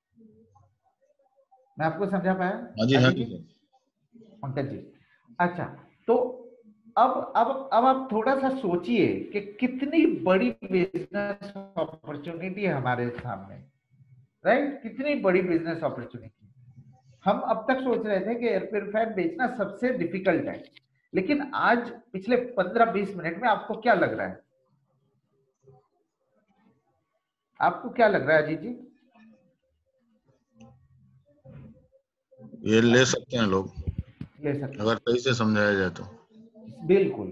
मैं आपको समझा पाया
हाँ जी हाँ
अजीत
जी
जी,
सर।
पंकज जी? अच्छा, तो अब अब अब आप थोड़ा सा सोचिए कि कितनी बड़ी बिजनेस अपॉर्चुनिटी है हमारे सामने, राइट? कितनी बड़ी बिजनेस अपॉर्चुनिटी। हम अब तक सोच रहे थे कि एयर प्योरीफायर बेचना सबसे डिफिकल्ट है, लेकिन आज पिछले पंद्रह बीस मिनट में आपको क्या लग रहा है? आपको क्या लग रहा है अजीत जी?
ये ले सकते हैं लोग,
ले सकते
अगर सही से समझाया जाए तो।
बिल्कुल।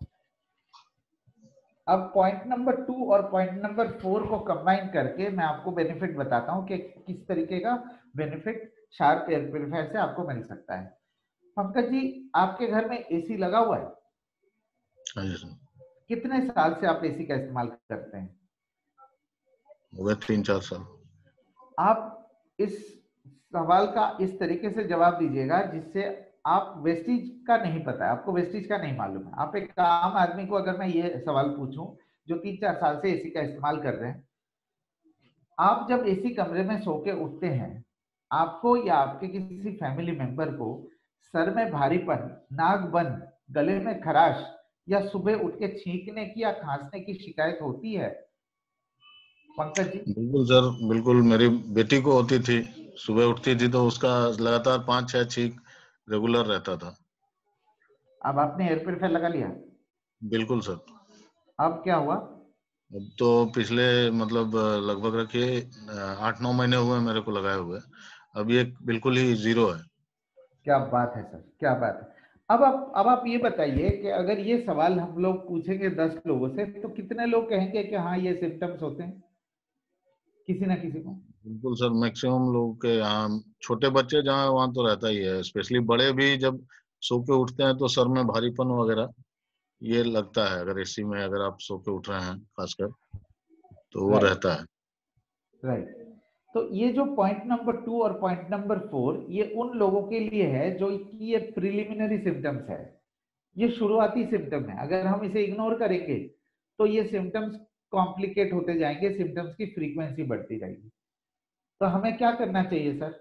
अब पॉइंट नंबर टू और पॉइंट नंबर फोर को कंबाइन करके मैं आपको बेनिफिट बताता हूं कि किस तरीके का बेनिफिट शार्प एयर प्योरीफायर से आपको मिल सकता है। पंकज जी, आपके घर में एसी लगा हुआ है?
हाँ जी सर।
कितने साल से आप एसी का इस्तेमाल करते हैं?
हो गए तीन चार साल।
आप इस सवाल का इस तरीके से जवाब दीजिएगा जिससे आप वेस्टेज का नहीं पता है, आपको वेस्टेज का नहीं मालूम है। आप एक आम आदमी को अगर मैं ये सवाल पूछूं जो तीन चार साल से एसी का इस्तेमाल कर रहे हैं, आप जब एसी कमरे में सो के उठते हैं, आपको या आपके किसी फैमिली मेंबर को सर में भारीपन, नाक बंद, गले में खराश या सुबह उठ के छींकने की या खांसने की शिकायत होती है पंकज जी?
बिल्कुल सर, बिल्कुल। मेरी बेटी को होती थी, सुबह उठती थी तो उसका लगातार पांच छह छींक रेगुलर रहता था।
अब आपने एयर प्योरीफायर लगा लिया?
बिल्कुल सर।
अब क्या हुआ?
अब तो पिछले मतलब लगभग रखिए आठ नौ महीने हुए मेरे को लगाए हुए। अब ये बिल्कुल ही जीरो है।
क्या बात है सर, क्या बात है। अब आप अब आप ये बताइए कि अगर ये सवाल हम लोग पूछेंगे दस लोगों से तो कितने लोग कहेंगे कि हाँ ये सिम्टम्स होते हैं किसी ना किसी को?
बिल्कुल सर, मैक्सिमम लोग के यहाँ, छोटे बच्चे जहाँ वहाँ तो रहता ही है। स्पेशली बड़े भी जब सो के उठते हैं तो सर में भारीपन वगैरह ये लगता है। अगर एसी में अगर आप सो के उठ रहे हैं खासकर तो वो
राइट,
रहता है।
राइट। तो ये जो पॉइंट नंबर टू और पॉइंट नंबर फोर, ये उन लोगों के लिए है जो कि ये प्रिलिमिनरी सिम्टम्स है, ये शुरुआती सिम्टम है, अगर हम इसे इग्नोर करेंगे तो ये सिम्टम्स कॉम्प्लिकेट होते जाएंगे, सिम्टम्स की फ्रीक्वेंसी बढ़ती जाएगी। तो हमें क्या करना चाहिए सर?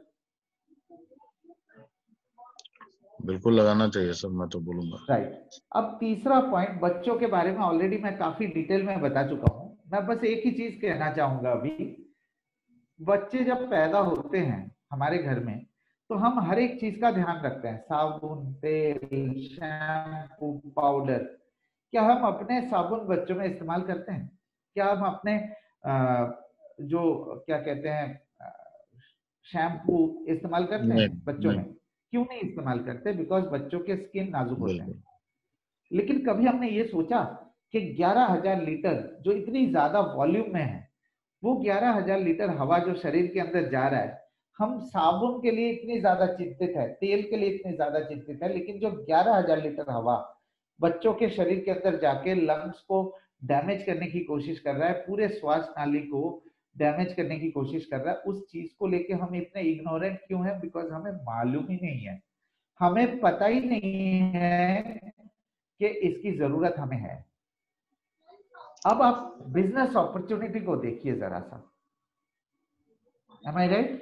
बिल्कुल लगाना चाहिए सर, मैं तो बोलूंगा।
राइट। अब तीसरा पॉइंट, बच्चों के बारे में ऑलरेडी मैं काफी डिटेल में बता चुका हूं, मैं बस एक ही चीज कहना चाहूंगा अभी। बच्चे जब पैदा होते हैं हमारे घर में तो हम हर एक चीज का ध्यान रखते हैं, साबुन, तेल, शैम्पू, पाउडर। क्या हम अपने साबुन बच्चों में इस्तेमाल करते हैं? क्या हम अपने आ, जो क्या कहते हैं शैम्पू इस्तेमाल करते
नहीं,
हैं बच्चों
नहीं,
में? क्यों नहीं इस्तेमाल करते? बिकॉज बच्चों के स्किन नाजुक होते हैं।
बिल्कुल
लेकिन कभी हमने ये सोचा कि ग्यारह हजार लीटर जो इतनी ज्यादा वॉल्यूम में है, वो ग्यारह हजार लीटर हवा जो शरीर के अंदर जा रहा है, हम साबुन के लिए इतनी ज्यादा चिंतित है, तेल के लिए इतनी ज्यादा चिंतित है, लेकिन जो ग्यारह हजार लीटर हवा बच्चों के शरीर के अंदर जाके लंग्स को डैमेज करने की कोशिश कर रहा है, पूरे श्वास नाली को डैमेज करने की कोशिश कर रहा है, उस चीज को लेके हम इतने इग्नोरेंट क्यों है? बिकॉज हमें मालूम ही नहीं है, हमें पता ही नहीं है कि इसकी जरूरत हमें है। अब आप बिजनेस अपॉर्चुनिटी को देखिए जरा सा। Am I right?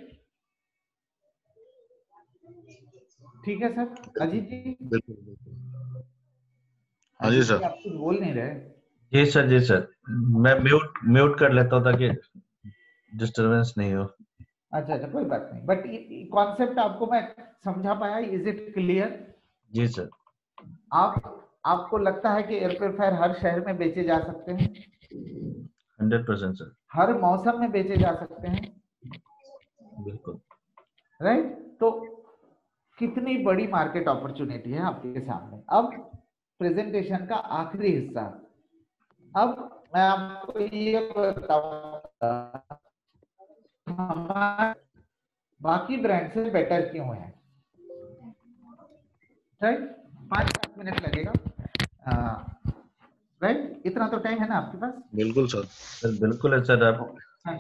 ठीक है सर। अजीत जी,
बिल्कुल बिल्कुल। हाँ जी
अजीत जी
सर।
आप कुछ बोल नहीं रहे।
जी सर, जी सर, मैं म्यूट म्यूट कर लेता हूँ ताकि डिस्टरबेंस नहीं हो।
अच्छा अच्छा, कोई बात नहीं, बट कॉन्सेप्ट आपको मैं समझा पाया? Is it clear?
जी सर।
आप आपको लगता है कि एयर प्योरीफायर हर शहर में बेचे जा सकते हैं?
Hundred percent sir.
हर मौसम में बेचे जा सकते हैं?
बिल्कुल।
राइट। तो कितनी बड़ी मार्केट अपॉर्चुनिटी है आपके सामने। अब प्रेजेंटेशन का आखिरी हिस्सा, अब मैं आपको ये बताऊंगा हमारे बाकी ब्रांड से बेटर क्यों है। राइट, पांच सात मिनट लगेगा। राइट, इतना तो टाइम है ना आपके पास?
बिल्कुल सर।
सर बिल्कुल है सर। आप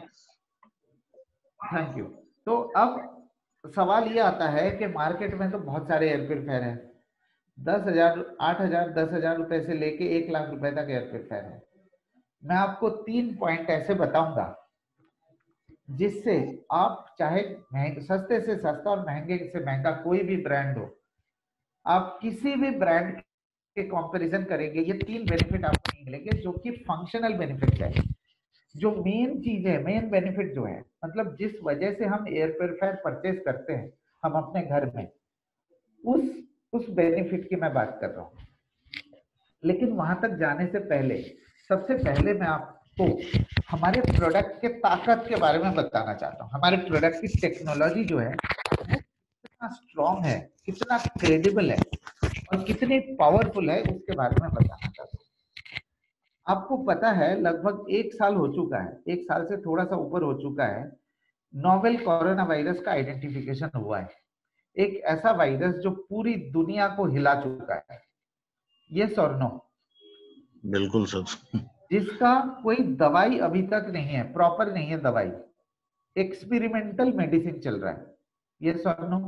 थैंक यू। तो अब सवाल ये आता है कि मार्केट में तो बहुत सारे एयर प्योरीफायर हैं, दस हजार आठ हजार दस हजार रुपए से लेके एक लाख रुपए तक एयर प्योरीफायर है। मैं आपको तीन पॉइंट ऐसे बताऊंगा जिससे आप चाहे सस्ते से सस्ता और महंगे से महंगा कोई भी ब्रांड हो, आप किसी भी ब्रांड के कंपैरिजन करेंगे, ये तीन बेनिफिट आपको नहीं मिलेंगे जो कि फंक्शनल बेनिफिट है। जो मेन चीज है, मेन बेनिफिट जो है, मतलब जिस वजह से हम एयर प्योरीफायर परचेज करते हैं हम अपने घर में, उस उस बेनिफिट की मैं बात कर रहा हूँ। लेकिन वहां तक जाने से पहले सबसे पहले मैं आपको हमारे प्रोडक्ट के ताकत के बारे में बताना चाहता हूँ। हमारे प्रोडक्ट की टेक्नोलॉजी जो है कितना स्ट्रॉन्ग है, कितना क्रेडिबल है और कितनी पावरफुल है, उसके बारे में बताना चाहता हूँ। आपको पता है लगभग एक साल हो चुका है, एक साल से थोड़ा सा ऊपर हो चुका है, नोवेल कोरोना वायरस का आइडेंटिफिकेशन हुआ है। एक ऐसा वायरस जो पूरी दुनिया को हिला चुका है, यस और नो?
बिल्कुल सर।
जिसका कोई दवाई अभी तक नहीं है, प्रॉपर नहीं है दवाई, एक्सपेरिमेंटल मेडिसिन चल रहा है, यस और नो?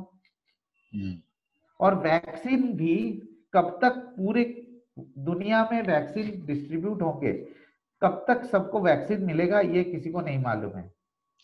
और वैक्सीन भी कब तक पूरे दुनिया में वैक्सीन डिस्ट्रीब्यूट होंगे, कब तक सबको वैक्सीन मिलेगा, ये किसी को नहीं मालूम है।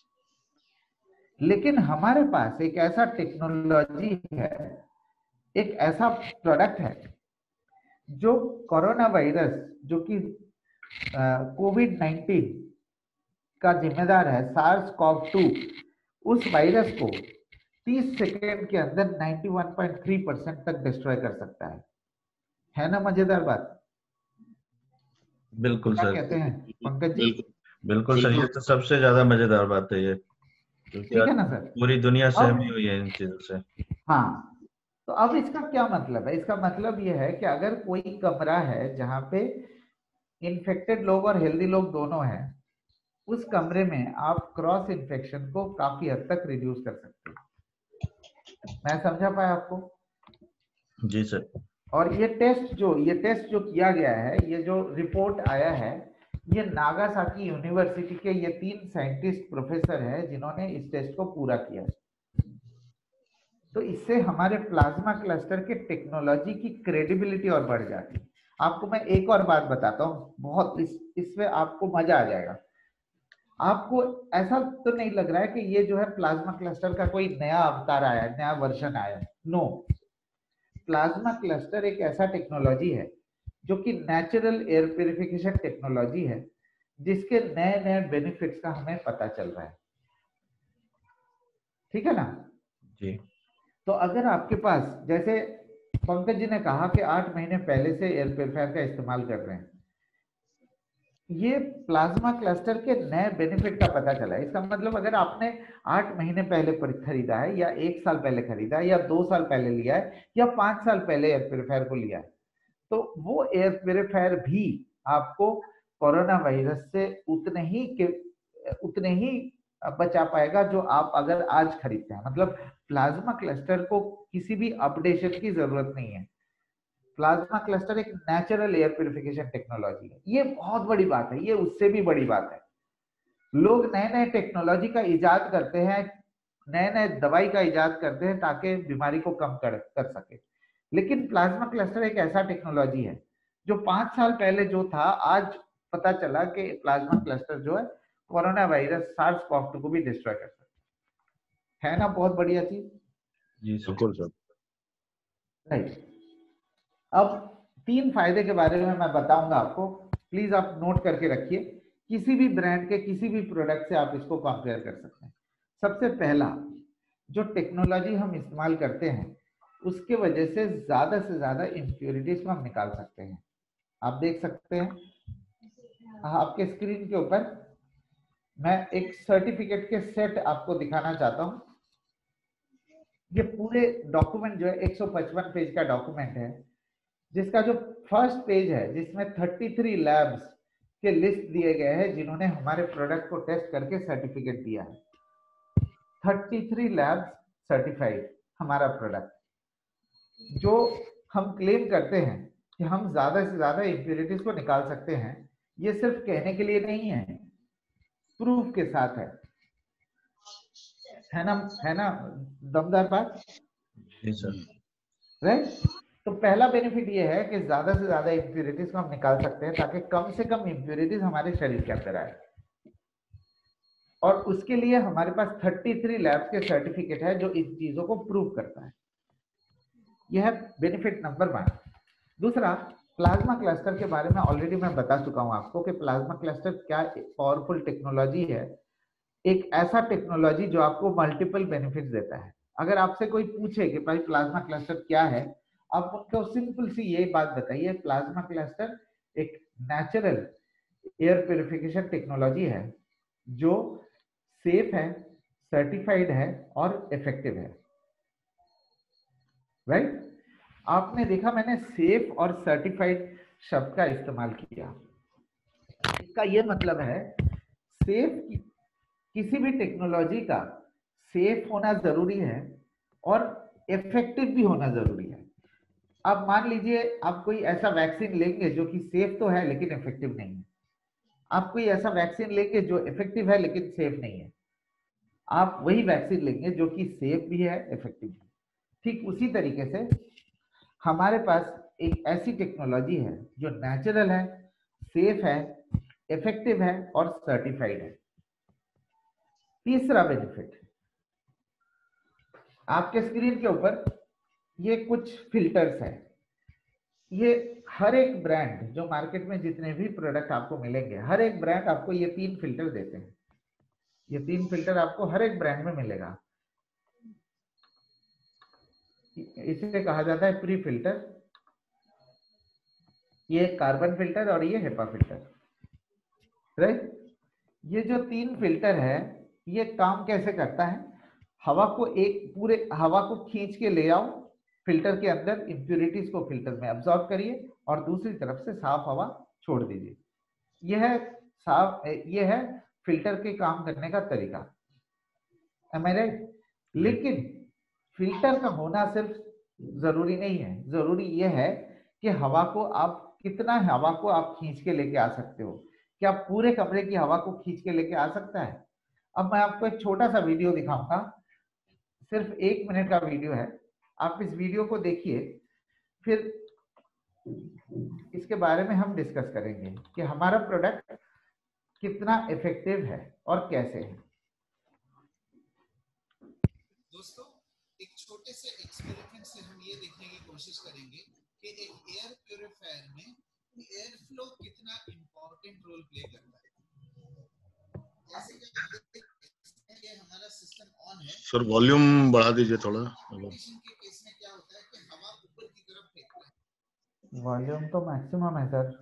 लेकिन हमारे पास एक ऐसा टेक्नोलॉजी है, एक ऐसा प्रोडक्ट है जो कोरोना वायरस, जो कि कोविड नाइन्टीन का जिम्मेदार है, सार्स कोव टू, उस वायरस को तीस सेकेंड के अंदर इक्यानवे पॉइंट तीन परसेंट तक डिस्ट्रॉय कर सकता है। है ना मजेदार बात?
बिल्कुल
क्या
सर।
कहते हैं पंकज जी?
बिल्कुल सर, ये तो सबसे ज्यादा मजेदार बात है ये, क्योंकि
ठीक है ना सर?
पूरी दुनिया
अब
सहमी हुई है इन चीजों से।
हाँ, तो अब इसका क्या मतलब है? इसका मतलब ये है कि अगर कोई कमरा है जहां पे इन्फेक्टेड लोग और हेल्दी लोग दोनों हैं, उस कमरे में आप क्रॉस इन्फेक्शन को काफी हद तक रिड्यूस कर सकते हैं। मैं समझा पाया आपको?
जी सर।
और ये टेस्ट जो ये टेस्ट जो किया गया है, ये जो रिपोर्ट आया है, ये नागासाकी यूनिवर्सिटी के ये तीन साइंटिस्ट प्रोफेसर हैं जिन्होंने इस टेस्ट को पूरा किया। तो इससे हमारे प्लाज्मा क्लस्टर के टेक्नोलॉजी की क्रेडिबिलिटी और बढ़ जाती है। आपको मैं एक और बात बताता हूँ, बहुत इस इसमें आपको मजा आ जाएगा। आपको ऐसा तो नहीं लग रहा है कि ये जो है प्लाज्मा क्लस्टर का कोई नया अवतार आया है, नया वर्जन आया है? नो, प्लाज्मा क्लस्टर एक ऐसा टेक्नोलॉजी है जो कि नेचुरल एयर प्यूरिफिकेशन टेक्नोलॉजी है, जिसके नए नए बेनिफिट्स का हमें पता चल रहा है। ठीक है ना
जी।
तो अगर आपके पास, जैसे पंकज जी ने कहा कि आठ महीने पहले से एयर प्यूरिफायर का इस्तेमाल कर रहे हैं, ये प्लाज्मा क्लस्टर के नए बेनिफिट का पता चला है। इसका मतलब अगर आपने आठ महीने पहले खरीदा है, या एक साल पहले खरीदा है, या दो साल पहले लिया है, या पांच साल पहले एयर प्यूरिफायर को लिया है, तो वो एयर प्यूरिफायर भी आपको कोरोना वायरस से उतने ही के उतने ही बचा पाएगा जो आप अगर आज खरीदते हैं। मतलब प्लाज्मा क्लस्टर को किसी भी अपडेशन की जरूरत नहीं है। प्लाज्मा क्लस्टर एक नेचुरल एयर प्यूरिफिकेशन टेक्नोलॉजी है। ये बहुत बड़ी बात है, ये उससे भी बड़ी बात है। लोग नए नए टेक्नोलॉजी का इजाद करते हैं, नए नए दवाई का इजाद करते हैं ताकि बीमारी को कम कर कर सके, लेकिन प्लाज्मा क्लस्टर एक ऐसा टेक्नोलॉजी है जो पांच साल पहले जो था, आज पता चला कि प्लाज्मा क्लस्टर जो है corona virus SARS CoV two को भी डिस्ट्रॉय कर सकता है। ना बहुत बढ़िया चीज।
जी सर।
बिल्कुल सर।
राइट। अब तीन फायदे के बारे में मैं बताऊंगा आपको, प्लीज आप नोट करके रखिए। किसी भी ब्रांड के किसी भी प्रोडक्ट से आप इसको कंपेयर कर सकते हैं। सबसे पहला, जो टेक्नोलॉजी हम इस्तेमाल करते हैं उसके वजह से ज्यादा से ज्यादा इम्प्योरिटीज को हम निकाल सकते हैं। आप देख सकते हैं आपके स्क्रीन के ऊपर, मैं एक सर्टिफिकेट के सेट आपको दिखाना चाहता हूं। ये पूरे डॉक्यूमेंट जो है एक सौ पचपन पेज का डॉक्यूमेंट है, जिसका जो फर्स्ट पेज है जिसमें तैंतीस लैब्स के लिस्ट दिए गए हैं जिन्होंने हमारे प्रोडक्ट को टेस्ट करके सर्टिफिकेट दिया है। तैंतीस लैब्स सर्टिफाइड हमारा प्रोडक्ट, जो हम क्लेम करते हैं कि हम ज्यादा से ज्यादा इम्प्योरिटीज को निकाल सकते हैं। ये सिर्फ कहने के लिए नहीं है, प्रूफ के साथ है। है ना, है ना दमदार बात?
जी सर।
राइट। तो पहला बेनिफिट ये है कि ज्यादा से ज्यादा इम्प्योरिटीज को हम निकाल सकते हैं ताकि कम से कम इम्प्योरिटीज हमारे शरीर के अंदर आए, और उसके लिए हमारे पास तैंतीस लैब्स के सर्टिफिकेट है जो इन चीजों को प्रूव करता है। यह है बेनिफिट नंबर वन। दूसरा, प्लाज्मा क्लस्टर के बारे में ऑलरेडी मैं बता चुका हूं आपको कि प्लाज्मा क्लस्टर क्या पावरफुल टेक्नोलॉजी है। एक ऐसा टेक्नोलॉजी जो आपको मल्टीपल बेनिफिट्स देता है। अगर आपसे कोई पूछे कि भाई प्लाज्मा क्लस्टर क्या है, आप उनको सिंपल सी यही बात बताइए, प्लाज्मा क्लस्टर एक नेचुरल एयर प्यूरिफिकेशन टेक्नोलॉजी है जो सेफ है, सर्टिफाइड है और इफेक्टिव है। Right right? आपने देखा मैंने सेफ और सर्टिफाइड शब्द का इस्तेमाल किया। इसका यह मतलब है सेफ, किसी भी टेक्नोलॉजी का सेफ होना जरूरी है और इफेक्टिव भी होना जरूरी है। अब मान लीजिए आप कोई ऐसा वैक्सीन लेंगे जो कि सेफ तो है लेकिन इफेक्टिव नहीं है। आप कोई ऐसा वैक्सीन लेंगे जो इफेक्टिव है लेकिन सेफ नहीं है। आप वही वैक्सीन लेंगे जो कि सेफ भी है, इफेक्टिव भी। ठीक उसी तरीके से हमारे पास एक ऐसी टेक्नोलॉजी है जो नेचुरल है, सेफ है, इफेक्टिव है और सर्टिफाइड है। तीसरा बेनिफिट, आपके स्क्रीन के ऊपर ये कुछ फिल्टर्स है। ये हर एक ब्रांड, जो मार्केट में जितने भी प्रोडक्ट आपको मिलेंगे, हर एक ब्रांड आपको ये तीन फिल्टर देते हैं। ये तीन फिल्टर आपको हर एक ब्रांड में मिलेगा। इसे कहा जाता है प्री फिल्टर, ये कार्बन फिल्टर और ये हेपा फिल्टर। राइट। ये जो तीन फिल्टर है ये काम कैसे करता है? हवा को एक पूरे हवा को खींच के ले आओ फिल्टर के अंदर, इंप्यूरिटीज को फिल्टर में अब्सॉर्ब करिए और दूसरी तरफ से साफ हवा छोड़ दीजिए। यह है साफ, यह है फिल्टर के काम करने का तरीका। Am I right? लेकिन फिल्टर का होना सिर्फ जरूरी नहीं है। जरूरी यह है कि हवा को आप कितना हवा को आप खींच के लेके आ सकते हो। क्या पूरे कमरे की हवा को खींच के लेके आ सकता है? अब मैं आपको एक छोटा सा वीडियो दिखाऊंगा। सिर्फ एक मिनट का वीडियो है, आप इस वीडियो को देखिए, फिर इसके बारे में हम डिस्कस करेंगे कि हमारा प्रोडक्ट कितना इफेक्टिव है और कैसे है।
दोस्तों, एक छोटे से एक्सपेरिमेंट से हम ये देखने की कोशिश करेंगे कि एक एयर प्यूरिफायर में एयर फ्लो कितना इंपॉर्टेंट रोल प्ले करता है। जैसे कि हमारा सिस्टम ऑन है,
सर वॉल्यूम बढ़ा दीजिए थोड़ा।
कंडीशन के केस में क्या होता है कि हवा ऊपर की तरफ फेंकता है।
वॉल्यूम तो मैक्सिमम है सर,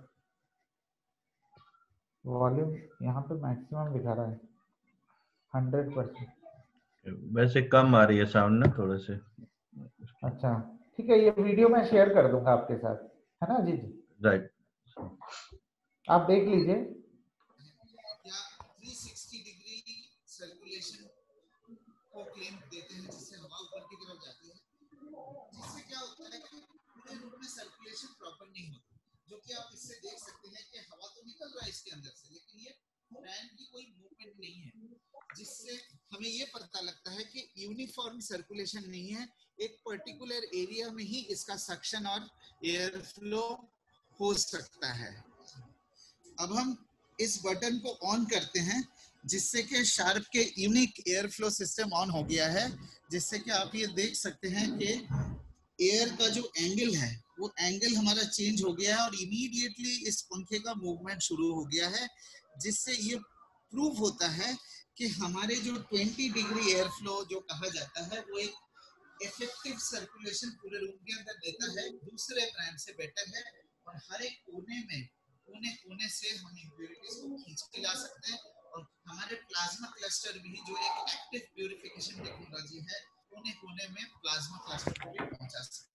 वॉल्यूम यहाँ पे मैक्सिमम दिखा रहा है हंड्रेड परसेंट।
वैसे कम आ रही है साउंड ना थोड़े से।
अच्छा ठीक है, ये वीडियो मैं शेयर कर दूंगा आपके साथ, है ना जी जी?
राइट,
आप देख लीजिए।
या तीन सौ साठ डिग्री सर्कुलेशन को क्लेम देते हैं, जिससे हवा ऊपर की तरफ जाती है, जिससे क्या होता है कि पूरे रूम में सर्कुलेशन प्रॉपर नहीं होता, जो कि आप इससे देख सकते हैं कि हवा तो निकल रहा है इसके अंदर से, लेकिन ये फैन की कोई मूवमेंट नहीं है, जिससे हमें ये पता लगता है कि यूनिफॉर्म सर्कुलेशन नहीं है, एक पर्टिकुलर एरिया में ही इसका सक्शन और एयर फ्लो हो सकता है। अब हम इस बटन को ऑन करते हैं, जिससे कि शार्प के unique air flow system on हो गया है, जिससे कि आप ये देख सकते हैं कि एयर का जो एंगल है वो एंगल हमारा चेंज हो गया है और इमीडिएटली इस पंखे का मूवमेंट शुरू हो गया है, जिससे ये प्रूव होता है कि हमारे जो बीस डिग्री एयर फ्लो जो कहा जाता है वो एक इफेक्टिव सर्कुलेशन पूरे रूम के अंदर देता है, दूसरे ब्रांड से बेटर है, और हर एक कोने में कोने कोने से हम इम्प्योरिटीज को खींच के ला सकते हैं, और हमारे प्लाज्मा क्लस्टर भी जो एक एक्टिव प्यूरिफिकेशन टेक्नोलॉजी है, कोने कोने में प्लाज्मा क्लस्टर को भी पहुंचा सकते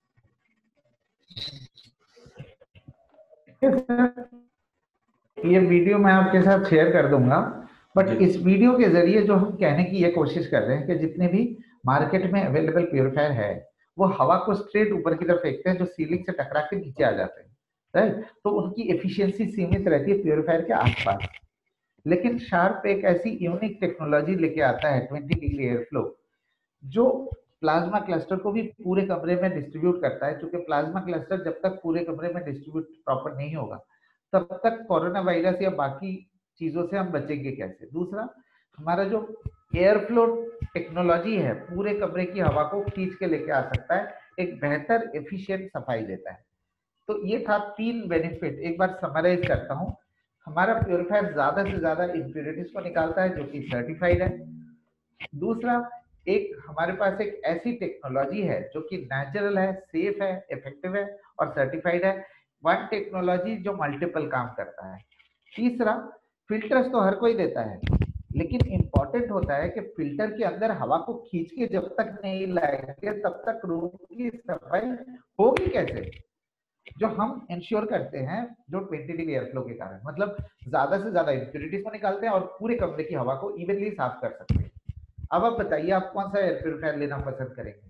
हैं। ये वीडियो मैं आपके साथ शेयर कर दूंगा, बट इस वीडियो के जरिए जो हम कहने की ये कोशिश कर रहे हैं कि जितने भी मार्केट में अवेलेबल प्यूरिफायर है वो हवा को स्ट्रेट ऊपर की तरफ फेंकते हैं, जो सीलिंग से टकरा के नीचे आ जाते हैं, राइट? तो उनकी एफिशिएंसी सीमित रहती है प्यूरिफायर के आसपास। लेकिन शार्प एक ऐसी यूनिक टेक्नोलॉजी लेके आता है बीस डिग्री एयर फ्लो, जो प्लाज्मा क्लस्टर को भी पूरे कमरे में डिस्ट्रीब्यूट करता है, क्योंकि प्लाज्मा क्लस्टर जब तक पूरे कमरे में डिस्ट्रीब्यूट प्रॉपर नहीं होगा तब तक कोरोना वायरस या बाकी चीजों से हम बचेंगे कैसे। दूसरा, हमारा जो एयर फ्लो टेक्नोलॉजी है पूरे कमरे की हवा को खींच के लेके आ सकता है, एक बेहतर एफिशिएंट सफाई देता है। तो ये था तीन बेनिफिट, एक बार समराइज करता हूँ। हमारा प्यूरिफायर ज्यादा से ज्यादा इम्प्योरिटीज को निकालता है, जो कि सर्टिफाइड है। दूसरा, एक हमारे पास एक ऐसी टेक्नोलॉजी है जो कि नेचुरल है, सेफ है, इफेक्टिव है और सर्टिफाइड है, वन टेक्नोलॉजी जो मल्टीपल काम करता है। तीसरा, फिल्टर्स तो हर कोई देता है, लेकिन इंपॉर्टेंट होता है कि फिल्टर के अंदर हवा को खींच के जब तक नहीं लाएंगे तब तक रूम की सफाई होगी कैसे, जो हम इंश्योर करते हैं जो बीस डिग्री एयर फ्लो के कारण, मतलब ज्यादा से ज्यादा इम्प्योरिटीज को निकालते हैं और पूरे कमरे की हवा को इवनली साफ कर सकते हैं। अब आप बताइए आप कौन सा एयर प्यूरिफायर लेना पसंद करेंगे?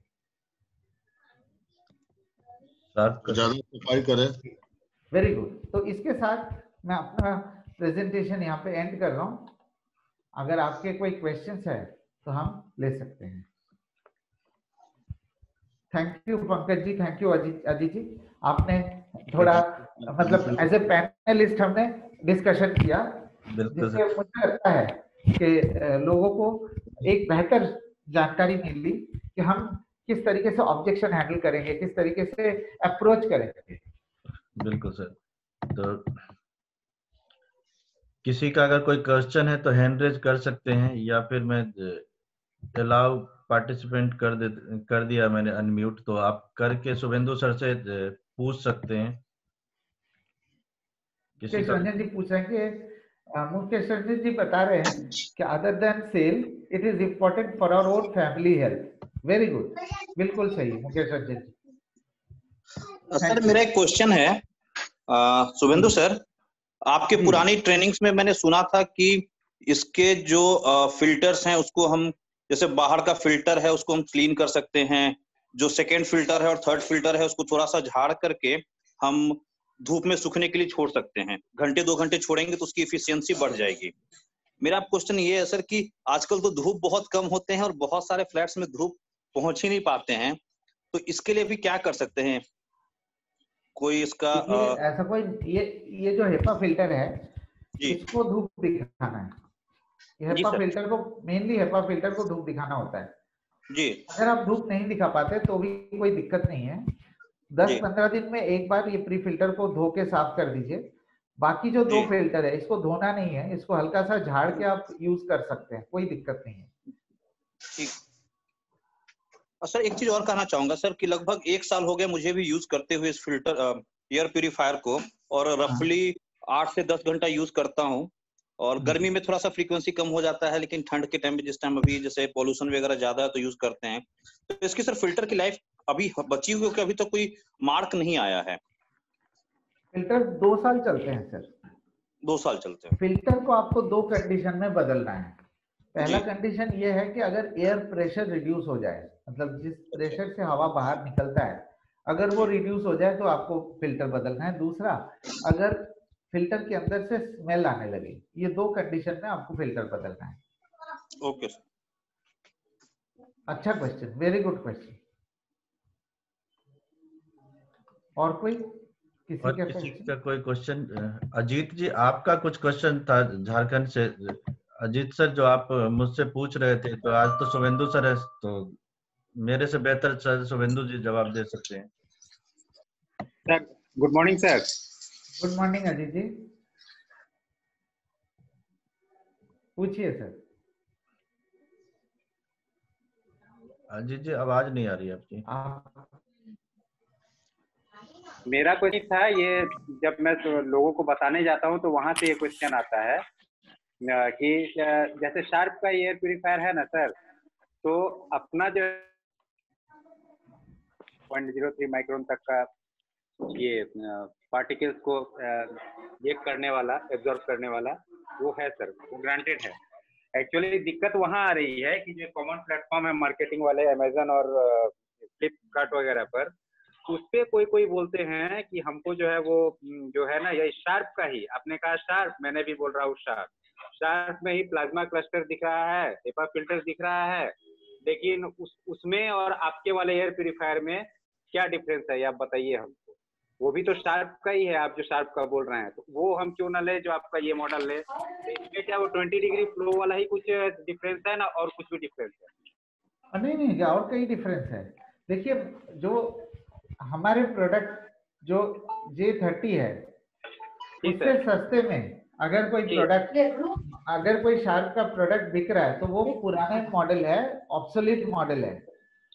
ज्यादा सफाई करे।
Very good. तो इसके साथ मैं अपना प्रेजेंटेशन यहाँ पे एंड कर रहा हूँ। अगर आपके कोई क्वेश्चंस है तो हम ले सकते हैं। Thank you Pankaj ji, thank you Ajit ji, आपने थोड़ा मतलब एज ए पैनलिस्ट हमने डिस्कशन किया, जिससे मुझे लगता है कि लोगों को एक बेहतर जानकारी मिली कि हम किस तरीके से ऑब्जेक्शन हैंडल करेंगे, किस तरीके से अप्रोच करेंगे।
बिल्कुल सर। तो किसी का अगर कोई क्वेश्चन है तो हैंड रेज कर सकते हैं, या फिर मैं अलाउ पार्टिसिपेंट कर दे कर दिया मैंने अनम्यूट, तो आप करके शुभेंदु सर से पूछ सकते हैं।
किसी रंजन जी पूछ रहे हैं कि मुकेश रंजन जी बता रहे हैं कि other than sell it is important for our own family health. Very good, बिल्कुल सही मुकेश रंजन जी।
सर मेरा एक क्वेश्चन है शुभेंदु सर, आपके पुरानी ट्रेनिंग्स में मैंने सुना था कि इसके जो फिल्टर्स हैं उसको हम, जैसे बाहर का फिल्टर है उसको हम क्लीन कर सकते हैं, जो सेकेंड फिल्टर है और थर्ड फिल्टर है उसको थोड़ा सा झाड़ करके हम धूप में सूखने के लिए छोड़ सकते हैं, घंटे दो घंटे छोड़ेंगे तो उसकी एफिशिएंसी बढ़ जाएगी। मेरा क्वेश्चन ये है सर कि आजकल तो धूप बहुत कम होते हैं और बहुत सारे फ्लैट्स में धूप पहुंच ही नहीं पाते हैं, तो इसके लिए भी क्या कर सकते हैं? कोई इसका
आ... ऐसा कोई ये ये जो हेपा फिल्टर है
जी
इसको धूप दिखाना है। ये हेपा फिल्टर को मेनली हेपा फिल्टर को धूप दिखाना होता है
जी।
अगर आप धूप नहीं दिखा पाते तो भी कोई दिक्कत नहीं है। दस पंद्रह दिन में एक बार ये प्री फिल्टर को धो के साफ कर दीजिए। बाकी जो दो फिल्टर है इसको धोना नहीं है, इसको हल्का सा झाड़ के आप यूज कर सकते हैं, कोई दिक्कत नहीं है।
ठीक। और सर एक चीज और कहना चाहूंगा सर कि लगभग एक साल हो गया मुझे भी यूज करते हुए इस फिल्टर एयर प्यूरिफायर को, और रफली आठ से दस घंटा यूज करता हूँ। और गर्मी में थोड़ा सा फ्रीक्वेंसी कम हो जाता है, लेकिन ठंड के टाइम में जिस टाइम अभी जैसे पॉल्यूशन वगैरह ज्यादा है तो यूज करते हैं। तो इसकी सर फिल्टर की लाइफ अभी बची हुई है, अभी तो कोई मार्क नहीं आया है?
फिल्टर दो साल चलते हैं सर।
दो साल चलते हैं।
फिल्टर को आपको दो कंडीशन में बदलना है। पहला कंडीशन ये है कि अगर एयर प्रेशर रिड्यूस हो जाए, मतलब जिस प्रेशर से हवा बाहर निकलता है अगर वो रिड्यूस हो जाए तो आपको फिल्टर बदलना है। दूसरा, अगर फिल्टर के अंदर से स्मेल आने लगे, ये दो कंडीशन में आपको फिल्टर बदलना है।
Okay sir.
अच्छा क्वेश्चन, वेरी गुड क्वेश्चन। और कोई किसी
और
का
किसी का कोई क्वेश्चन? अजीत जी आपका कुछ क्वेश्चन था झारखंड से। अजीत सर जो आप मुझसे पूछ रहे थे, तो आज तो शुभेंदु सर है, तो मेरे से बेहतर सर शुभेंदु जी जवाब दे सकते हैं।
Sir good morning sir.
Good morning Ajit ji, पूछिए सर।
अजीत जी आवाज नहीं आ रही आपकी।
आप
मेरा क्वेश्चन था ये, जब मैं तो लोगों को बताने जाता हूँ तो वहां से ये क्वेश्चन आता है कि जैसे शार्प का एयर प्यूरिफायर है ना सर, तो अपना जो पॉइंट जीरो थ्री माइक्रोन तक का ये पार्टिकल्स को ये करने वाला, एब्जॉर्ब करने वाला वो है सर, वो ग्रांटेड है। एक्चुअली दिक्कत वहाँ आ रही है कि जो कॉमन प्लेटफॉर्म है मार्केटिंग वाले अमेजन और फ्लिपकार्ट वगैरह पर, उस पे कोई कोई बोलते हैं कि हमको जो है वो जो है ना ये शार्प का ही, आपने कहा शार्प, मैंने भी बोल रहा हूँ शार्प, शार्प में ही प्लाज्मा क्लस्टर दिख रहा है, हेपा फिल्टर दिख रहा है, लेकिन उस उसमें और आपके वाले एयर प्यूरिफायर में क्या डिफरेंस है, आप बताइए हमको। वो भी तो शार्प का ही है, आप जो शार्प का बोल रहे हैं, तो वो हम क्यों ना ले जो आपका ये मॉडल ले। इसमें क्या वो ट्वेंटी डिग्री फ्लो वाला ही कुछ डिफरेंस है ना, और कुछ भी डिफरेंस है?
नहीं नहीं, और कई डिफरेंस है। देखिए जो हमारे प्रोडक्ट जो जे थर्टी है उससे सस्ते में अगर कोई प्रोडक्ट, अगर कोई शार्प का प्रोडक्ट बिक रहा है तो वो पुराना मॉडल है, ऑब्सोलीट मॉडल है।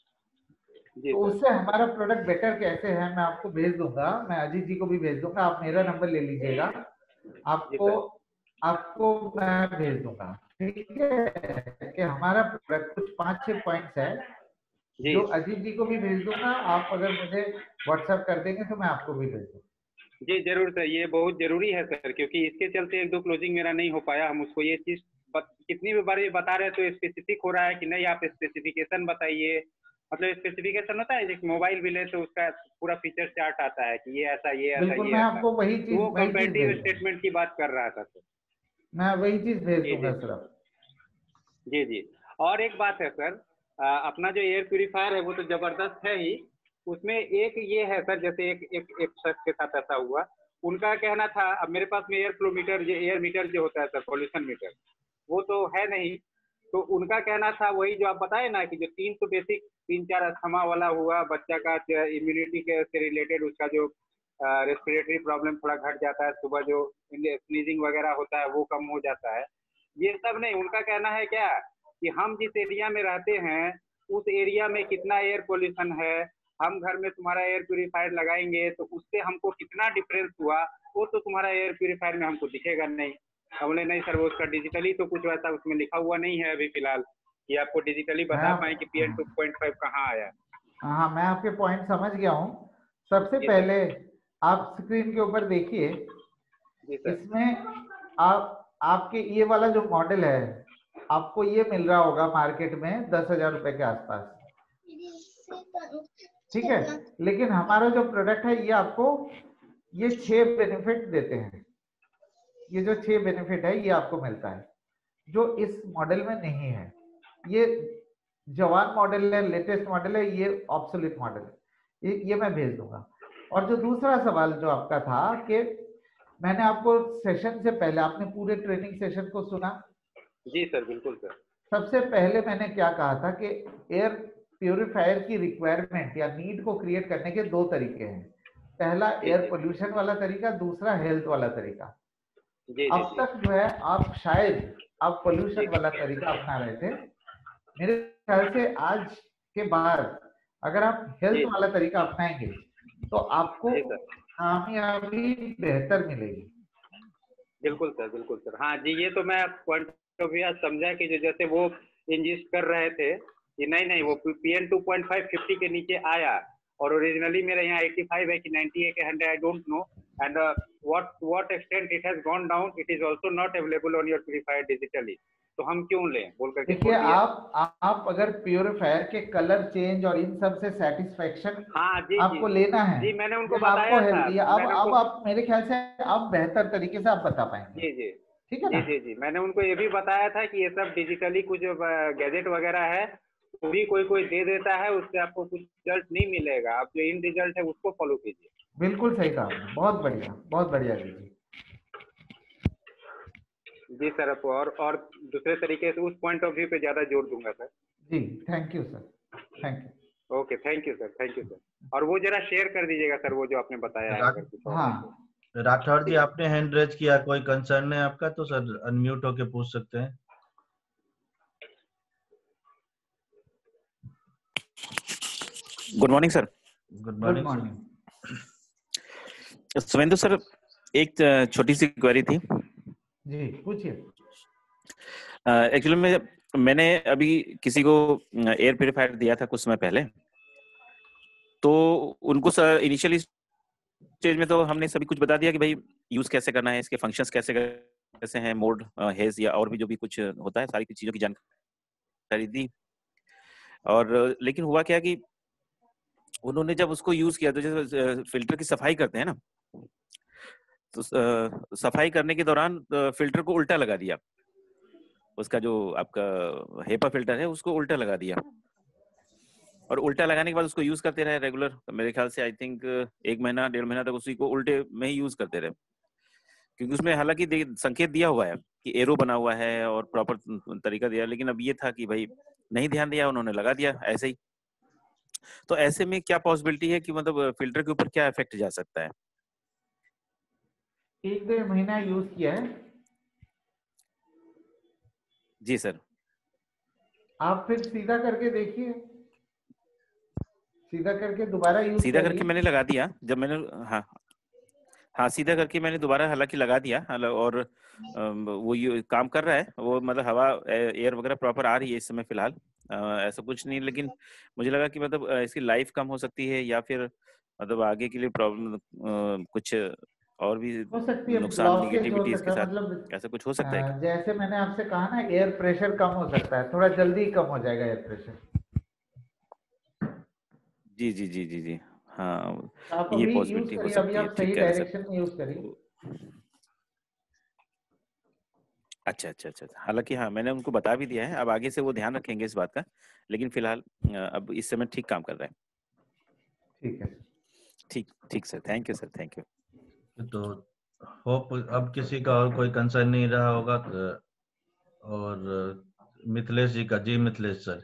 तो उससे हमारा प्रोडक्ट बेटर कैसे है मैं आपको भेज दूंगा, मैं अजीत जी को भी भेज दूंगा, आप मेरा नंबर ले लीजिएगा, आपको आपको मैं भेज दूंगा। ठीक है कि हमारा प्रोडक्ट कुछ पांच छह पॉइंट्स है जो अजीत जी को भी भेज दूंगा, आप अगर मुझे व्हाट्सएप कर देंगे तो मैं आपको भी भेज दूंगा।
जी जरूर सर, ये बहुत जरूरी है सर, क्योंकि इसके चलते एक दो क्लोजिंग मेरा नहीं हो पाया। हम उसको ये चीज कितनी भी बार ये बता रहे हैं तो स्पेसिफिक हो रहा है कि नहीं, आप स्पेसिफिकेशन बताइए। मतलब स्पेसिफिकेशन होता है, जैसे मोबाइल भी ले तो उसका पूरा फीचर चार्ट आता है कि ये ऐसा ये ऐसा ये
मैं आपको वही चीज,
वो कंपैरेटिव स्टेटमेंट की बात कर रहा था सर,
मैं वही चीज भेज दूंगा सर।
जी जी। और एक बात है सर, आ, अपना जो एयर प्यूरिफायर है वो तो जबरदस्त है ही, उसमें एक ये है सर, जैसे एक एक एक शख्स के साथ ऐसा हुआ, उनका कहना था, अब मेरे पास में एयर फ्लो मीटर, जो एयर मीटर जो होता है सर, पॉल्यूशन मीटर, वो तो है नहीं, तो उनका कहना था वही जो आप बताए ना कि जो तीन तो बेसिक तीन चार अस्थमा वाला हुआ, बच्चा का इम्यूनिटी के से रिलेटेड उसका जो रेस्पिरेटरी प्रॉब्लम थोड़ा घट जाता है, सुबह जो स्नीजिंग वगैरह होता है वो कम हो जाता है, ये सब नहीं। उनका कहना है क्या कि हम जिस एरिया में रहते हैं उस एरिया में कितना एयर पोल्यूशन है, हम घर में तुम्हारा एयर प्यूरिफायर लगाएंगे तो उससे हमको कितना डिफरेंस हुआ, वो तो तुम्हारा एयर प्यूरिफायर में हमको दिखेगा नहीं। बोले नहीं सर, वो उसका डिजिटली तो कुछ वैसा उसमें लिखा हुआ नहीं है अभी फिलहाल कि आपको डिजिटली बता पाए कि P M two point five कहाँ आया।
हाँ, मैं आपके पॉइंट समझ गया हूँ। सबसे पहले आप स्क्रीन के ऊपर देखिए, इसमें आप आपके ये वाला जो मॉडल है आपको ये मिल रहा होगा मार्केट में दस हजार रुपए के आसपास, ठीक है। लेकिन हमारा जो प्रोडक्ट है ये आपको ये छह बेनिफिट देते हैं, ये जो छह बेनिफिट है ये आपको मिलता है। जो इस मॉडल में नहीं है। ये जवान मॉडल है, लेटेस्ट मॉडल है, ये ऑब्सोलीट मॉडल है, ये ये मैं भेज दूंगा। और जो दूसरा सवाल जो आपका था कि मैंने आपको सेशन से पहले, आपने पूरे ट्रेनिंग सेशन को सुना?
जी सर, बिल्कुल सर।
सबसे पहले मैंने क्या कहा था कि एयर प्यूरिफायर की रिक्वायरमेंट या नीड को क्रिएट करने के दो तरीके हैं। पहला एयर पोल्यूशन वाला तरीका, दूसरा हेल्थ वाला तरीका।
जी,
अब
जी,
तक जो है आप शायद आप पोल्यूशन वाला तरीका अपना रहे थे। मेरे ख्याल से आज के बाद अगर आप हेल्थ वाला तरीका अपनाएंगे तो आपको कामयाबी बेहतर मिलेगी।
बिल्कुल सर, बिल्कुल सर। हाँ जी, ये तो मैं पॉइंट ऑफ व्यू समझा कि जो जैसे वो इंजिस्ट कर रहे थे कि नहीं नहीं वो PM two point five fifty के नीचे आया, और ओरिजिनली मेरा यहाँ एटी फाइव है कि नाइंटी है कि hundred, I don't know, and what what extent it has gone down, it is also not available on your purifier digitally. तो हम क्यों लें बोल करके
देखिए, आप आप अगर प्यूरिफायर के कलर चेंज और इन सब से सेटिस्फेक्शन
हाँ जी
आपको
जी,
लेना है,
जी मैंने उनको
जब
बताया
आपको
था।
हेल्थ, अब
मैंने
अब
उनको
आप मेरे ख्याल से आप बेहतर तरीके से आप बता पाएंगे।
जी जी
ठीक है
जी
ना?
जी जी मैंने उनको ये भी बताया था कि ये सब डिजिटली कुछ गैजेट वगैरह है, वो भी कोई कोई दे देता है, उससे आपको कुछ रिजल्ट नहीं मिलेगा, आप जो इन रिजल्ट है उसको फॉलो कीजिए।
बिल्कुल सही कहा आपने, बहुत बढ़िया, बहुत बढ़िया जी जी
जी सर, आपको और और दूसरे तरीके से उस पॉइंट ऑफ व्यू पे ज्यादा जोर दूंगा सर।
जी, thank you sir, thank you.
Okay, thank you sir, thank you sir. और वो जरा शेयर कर दीजिएगा सर, वो जो आपने बताया है, अगर कुछ और है तो।
हाँ,
राठौर जी, आपने हैंड रेज किया, कोई कंसर्न है आपका तो सर अनम्यूट होके पूछ सकते हैं।
Good morning sir.
Good
good
morning
morning.
Suvendu sir, एक छोटी सी क्वेरी थी।
जी पूछिए।
एक्चुअली में मैंने अभी किसी को एयर प्यूरिफायर दिया था कुछ समय पहले, तो उनको सर इनिशियली स्टेज में तो हमने सभी कुछ बता दिया कि भाई यूज कैसे करना है, इसके फंक्शंस कैसे कैसे हैं, मोड, हेज या और भी जो भी कुछ होता है, सारी चीजों की जानकारी दी। और लेकिन हुआ क्या कि उन्होंने जब उसको यूज किया तो जैसे फिल्टर की सफाई करते हैं ना, तो सफाई करने के दौरान फिल्टर को उल्टा लगा दिया, उसका जो आपका हेपा फिल्टर है उसको उल्टा लगा दिया, और उल्टा लगाने के बाद उसको यूज करते रहे रेगुलर। मेरे ख्याल से आई थिंक एक महीना डेढ़ महीना तक उसी को उल्टे में ही यूज करते रहे, क्योंकि उसमें हालांकि संकेत दिया हुआ है कि एरो बना हुआ है और प्रॉपर तरीका दिया, लेकिन अब ये था कि भाई नहीं ध्यान दिया, उन्होंने लगा दिया ऐसे ही। तो ऐसे में क्या पॉसिबिलिटी है कि मतलब फिल्टर के ऊपर क्या इफेक्ट जा सकता है?
एक डेढ़ महीना यूज किया है
जी सर।
आप फिर सीधा करके देखिए, सीधा करके दोबारा यूज
सीधा करके मैंने लगा दिया जब मैंने, हाँ हाँ सीधा करके मैंने दोबारा हालांकि लगा दिया, और वो ये काम कर रहा है, वो मतलब हवा एयर वगैरह प्रॉपर आ रही है इस समय फिलहाल, ऐसा कुछ नहीं। लेकिन मुझे लगा कि मतलब इसकी लाइफ कम हो सकती है, या फिर मतलब आगे के लिए प्रॉब्लम कुछ और भी
हो सकती है,
नुकसान,
ब्लॉकेज हो
निगेटिविटी इसके
सकता है,
साथ,
मतलब
ऐसा कुछ हो सकता है क्या?
जैसे मैंने आपसे कहा ना, एयर प्रेशर कम हो सकता है, थोड़ा जल्दी कम हो जाएगा एयर प्रेशर।
जी जी जी जी जी हाँ,
आप
ये
अभी यूज
पॉसिबिलिटी हो
करिए, अभी
सकती है,
आप
ठीक
सही
कह रहे सर।
डायरेक्शन में यूज करिए।
अच्छा अच्छा अच्छा, हालांकि हाँ मैंने उनको बता भी दिया है, अब आगे से वो ध्यान रखेंगे इस बात का, लेकिन फिलहाल अब इस समय ठीक काम कर रहा है।
ठीक है,
ठीक ठीक sir, thank you sir, thank you.
तो होप अब किसी का और कोई कंसर्न नहीं रहा होगा। और मिथिलेश जी का, जी Mithilesh sir.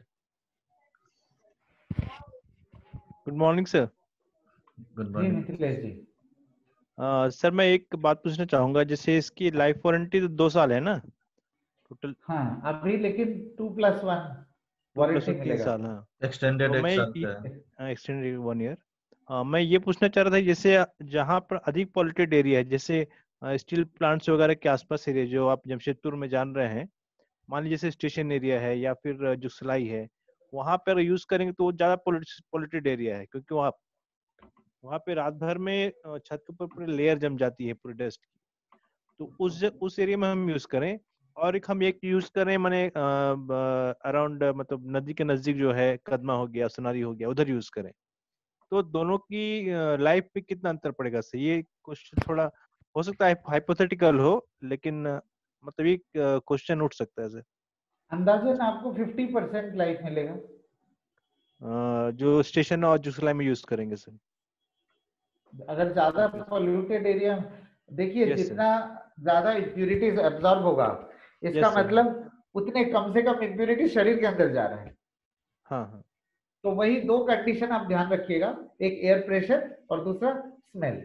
Good morning sir.
Good
जी
मॉर्निंग
मिथिलेश जी।
आ, सर मैं एक बात पूछना चाहूंगा, जैसे इसकी लाइफ वारंटी तो दो साल है ना टोटल?
हाँ अभी, लेकिन two plus one
two plus
warranty
तीन
मिलेगा।
साल हाँ।
एक्सटेंडेड
तो
एक
मैं
साल का है।
Extended one year. मैं ये पूछना चाह रहा था, जैसे जहाँ पर अधिक पॉल्यूटेड एरिया है, जैसे स्टील प्लांट्स वगैरह के आसपास एरिया जो आप जमशेदपुर में जान रहे हैं, मान लीजिए जैसे स्टेशन एरिया है या फिर जो सिलाई है, वहां पर यूज करेंगे तो वो ज्यादा पॉल्यूटेड एरिया है, क्योंकि वहाँ वहाँ पे रात भर में छत के ऊपर पूरी लेयर जम जाती है पूरी डस्ट की। तो उस उस एरिया में हम यूज करें, और एक हम एक यूज करें मैंने अराउंड मतलब नदी के नजदीक जो है, कदमा हो गया, सोनारी हो गया, उधर यूज करें, तो दोनों की लाइफ पे कितना अंतर पड़ेगा? सही, ये क्वेश्चन थोड़ा हो सकता है हाइपोथेटिकल हो, लेकिन मतलब ये क्वेश्चन उठ सकता है सर।
अंदाजन आपको फिफ्टी परसेंट लाइफ मिलेगा
अ, जो स्टेशन और जुसलाई में यूज करेंगे सर।
अगर ज्यादा पॉल्यूटेड एरिया, देखिए
Yes,
जितना ज्यादा इम्प्यूरिटीज एब्जॉर्ब होगा इसका
Yes, sir.
मतलब उतने कम से कम इम्प्यूरिटी शरीर के अंदर जा रहा है।
हाँ हाँ
तो वही दो कंडीशन आप ध्यान रखिएगा, एक एयर प्रेशर और दूसरा स्मेल।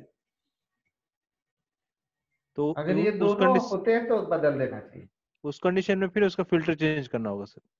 तो
अगर ये
उस
दोनों
कंडीशन
होते हैं तो बदल देना चाहिए।
उस कंडीशन में फिर उसका फिल्टर चेंज करना होगा सर।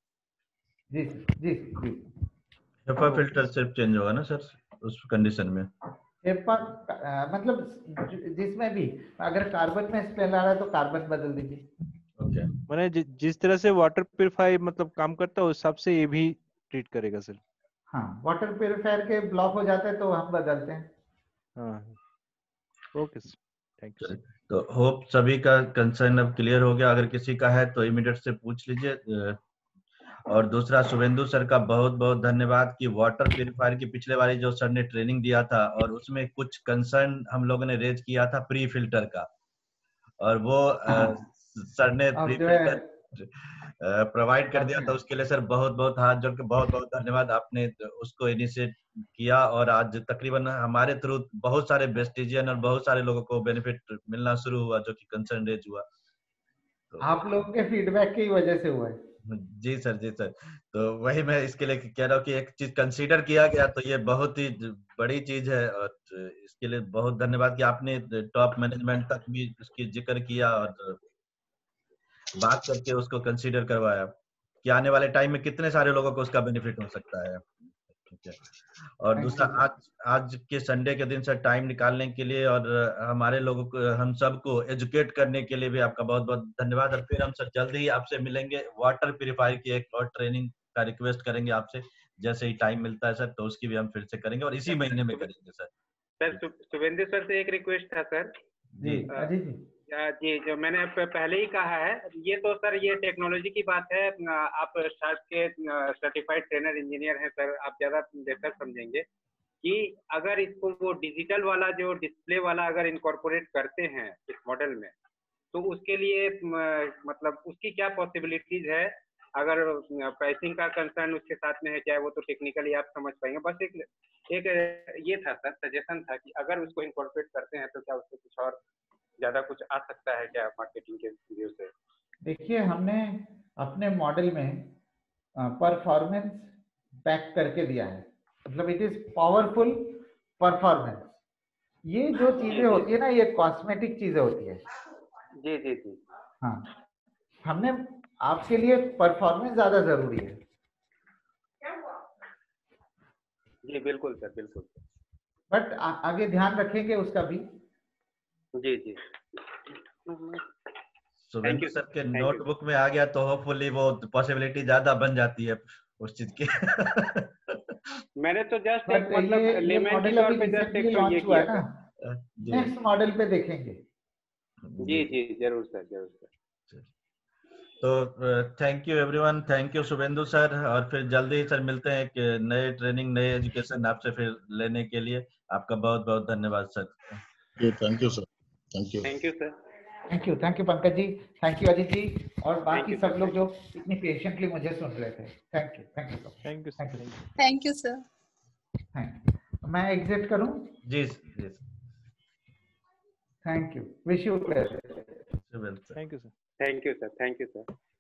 जी जी जी।
हेपा फिल्टर सिर्फ चेंज होगा ना सर उस कंडीशन में?
हेपा अ, मतलब जि- जिसमें भी अगर कार्बन में स्मेल आ रहा है तो कार्बन बदल दीजिए।
ओके।
मैंने जि, जिस तरह से वाटर प्यूरिफाई मतलब काम करता है उस हिसाब से ये भी ट्रीट करेगा सर।
हाँ, वाटर प्यूरिफायर के ब्लॉक हो जाते हैं तो हम बदलते हैं।
हाँ ओके सर, थैंक यू।
तो होप सभी का कंसर्न अब क्लियर हो गया। अगर किसी का है तो इमीडिएट से पूछ लीजिए। और दूसरा, शुभेंदु सर का बहुत बहुत धन्यवाद कि वाटर प्यूरिफायर की पिछले वाली जो सर ने ट्रेनिंग दिया था और उसमें कुछ कंसर्न हम लोगों ने रेज किया था प्री फिल्टर का, और वो
हाँ।
अ, सर ने
अब
प्री
जो है
फिल्टर प्रोवाइड कर दिया था। उसके लिए सर बहुत बहुत हाथ जोड़ के बहुत बहुत धन्यवाद। आपने उसको इनिशिएट किया और आज तकरीबन हमारे थ्रू बहुत सारे वेस्टिजियन और बहुत सारे लोगों को बेनिफिट मिलना शुरू हुआ जो कि कंसर्न रेज हुआ। तो
आप लोगों के फीडबैक की वजह से हुआ है।
जी सर, जी सर। तो वही मैं इसके लिए कह रहा हूँ कि एक चीज कंसीडर किया गया तो ये बहुत ही बड़ी चीज है, और इसके लिए बहुत धन्यवाद कि आपने टॉप मैनेजमेंट तक भी इसकी जिक्र किया और बात करके उसको कंसीडर करवाया कि आने वाले टाइम में कितने सारे लोगों को उसका बेनिफिट हो सकता है। ठीक है। और
Thank
दूसरा,
you, sir.
आज आज के संडे के दिन सर टाइम निकालने के लिए और हमारे लोगों को, हम सबको एजुकेट करने के लिए भी आपका बहुत बहुत धन्यवाद। और फिर हम सर जल्दी ही आपसे मिलेंगे। वाटर प्यूरिफायर की एक और ट्रेनिंग का रिक्वेस्ट करेंगे आपसे, जैसे ही टाइम मिलता है सर तो उसकी भी हम फिर से करेंगे और इसी महीने में करेंगे सर।
सर सु- शुभेंदु सर से एक रिक्वेस्ट था सर।
जी
अ,
अजीत जी।
अ, जी, जो मैंने प- पहले ही कहा है, ये तो सर ये टेक्नोलॉजी की बात है। अ, आप शार्प के सर्टिफाइड ट्रेनर इंजीनियर हैं सर, आप ज्यादा बेहतर समझेंगे कि अगर इसको वो डिजिटल वाला जो डिस्प्ले वाला अगर इनकॉर्पोरेट करते हैं इस मॉडल में, तो उसके लिए म, मतलब उसकी क्या पॉसिबिलिटीज है। अगर प्राइसिंग का कंसर्न उसके साथ में है क्या, वो तो टेक्निकली आप समझ पाएंगे। बस एक एक ये था सर, सजेशन था कि अगर उसको इनकॉर्पोरेट करते हैं तो क्या उससे कुछ और ज्यादा कुछ आ सकता है क्या मार्केटिंग के व्यू से।
देखिए, हमने अपने मॉडल में परफॉर्मेंस बैक करके दिया है, मतलब इट इज पावरफुल परफॉर्मेंस। ये जो चीजें होती है ना, ये कॉस्मेटिक चीजें होती है।
जी जी जी।
हाँ, हमने आपके लिए परफॉर्मेंस ज्यादा जरूरी है।
जी बिल्कुल सर, बिल्कुल।
बट आगे ध्यान रखेंगे उसका भी।
जी जी।
शुभेंदु सर के नोटबुक में आ गया तो होपफुली वो पॉसिबिलिटी ज्यादा बन जाती है उस चीज की।
मैंने तो जस्ट एक
बट
मतलब
ये ये
लेमन के
मॉडल
तौर
अभी
पे जस्ट
रिसेंटली
एक तो ये
लॉन्च हुआ
किया
है ना,
सर।
नेक्स्ट मॉडल पे देखेंगे।
जी जी जरूर सर, जरूर सर।
तो thank you everyone, thank you Shubhendu sir. और फिर जल्दी ही सर मिलते हैं एक नए ट्रेनिंग, नए एजुकेशन आपसे फिर लेने के लिए। आपका बहुत बहुत धन्यवाद sir.
Thank you sir, thank you.
Thank you sir.
Thank you, thank you Pankaj ji, thank you Ajit ji, और बाकी
you,
सब
sir.
लोग जो इतनी पेशेंटली मुझे सुन रहे थे। Thank you, thank you,
thank you
thank you,
thank you sir.
Thank you. मैं एग्जिट करूं?
जी जी।
Thank you, wish you
welcome.
Thank you sir.
Thank you sir, thank you sir.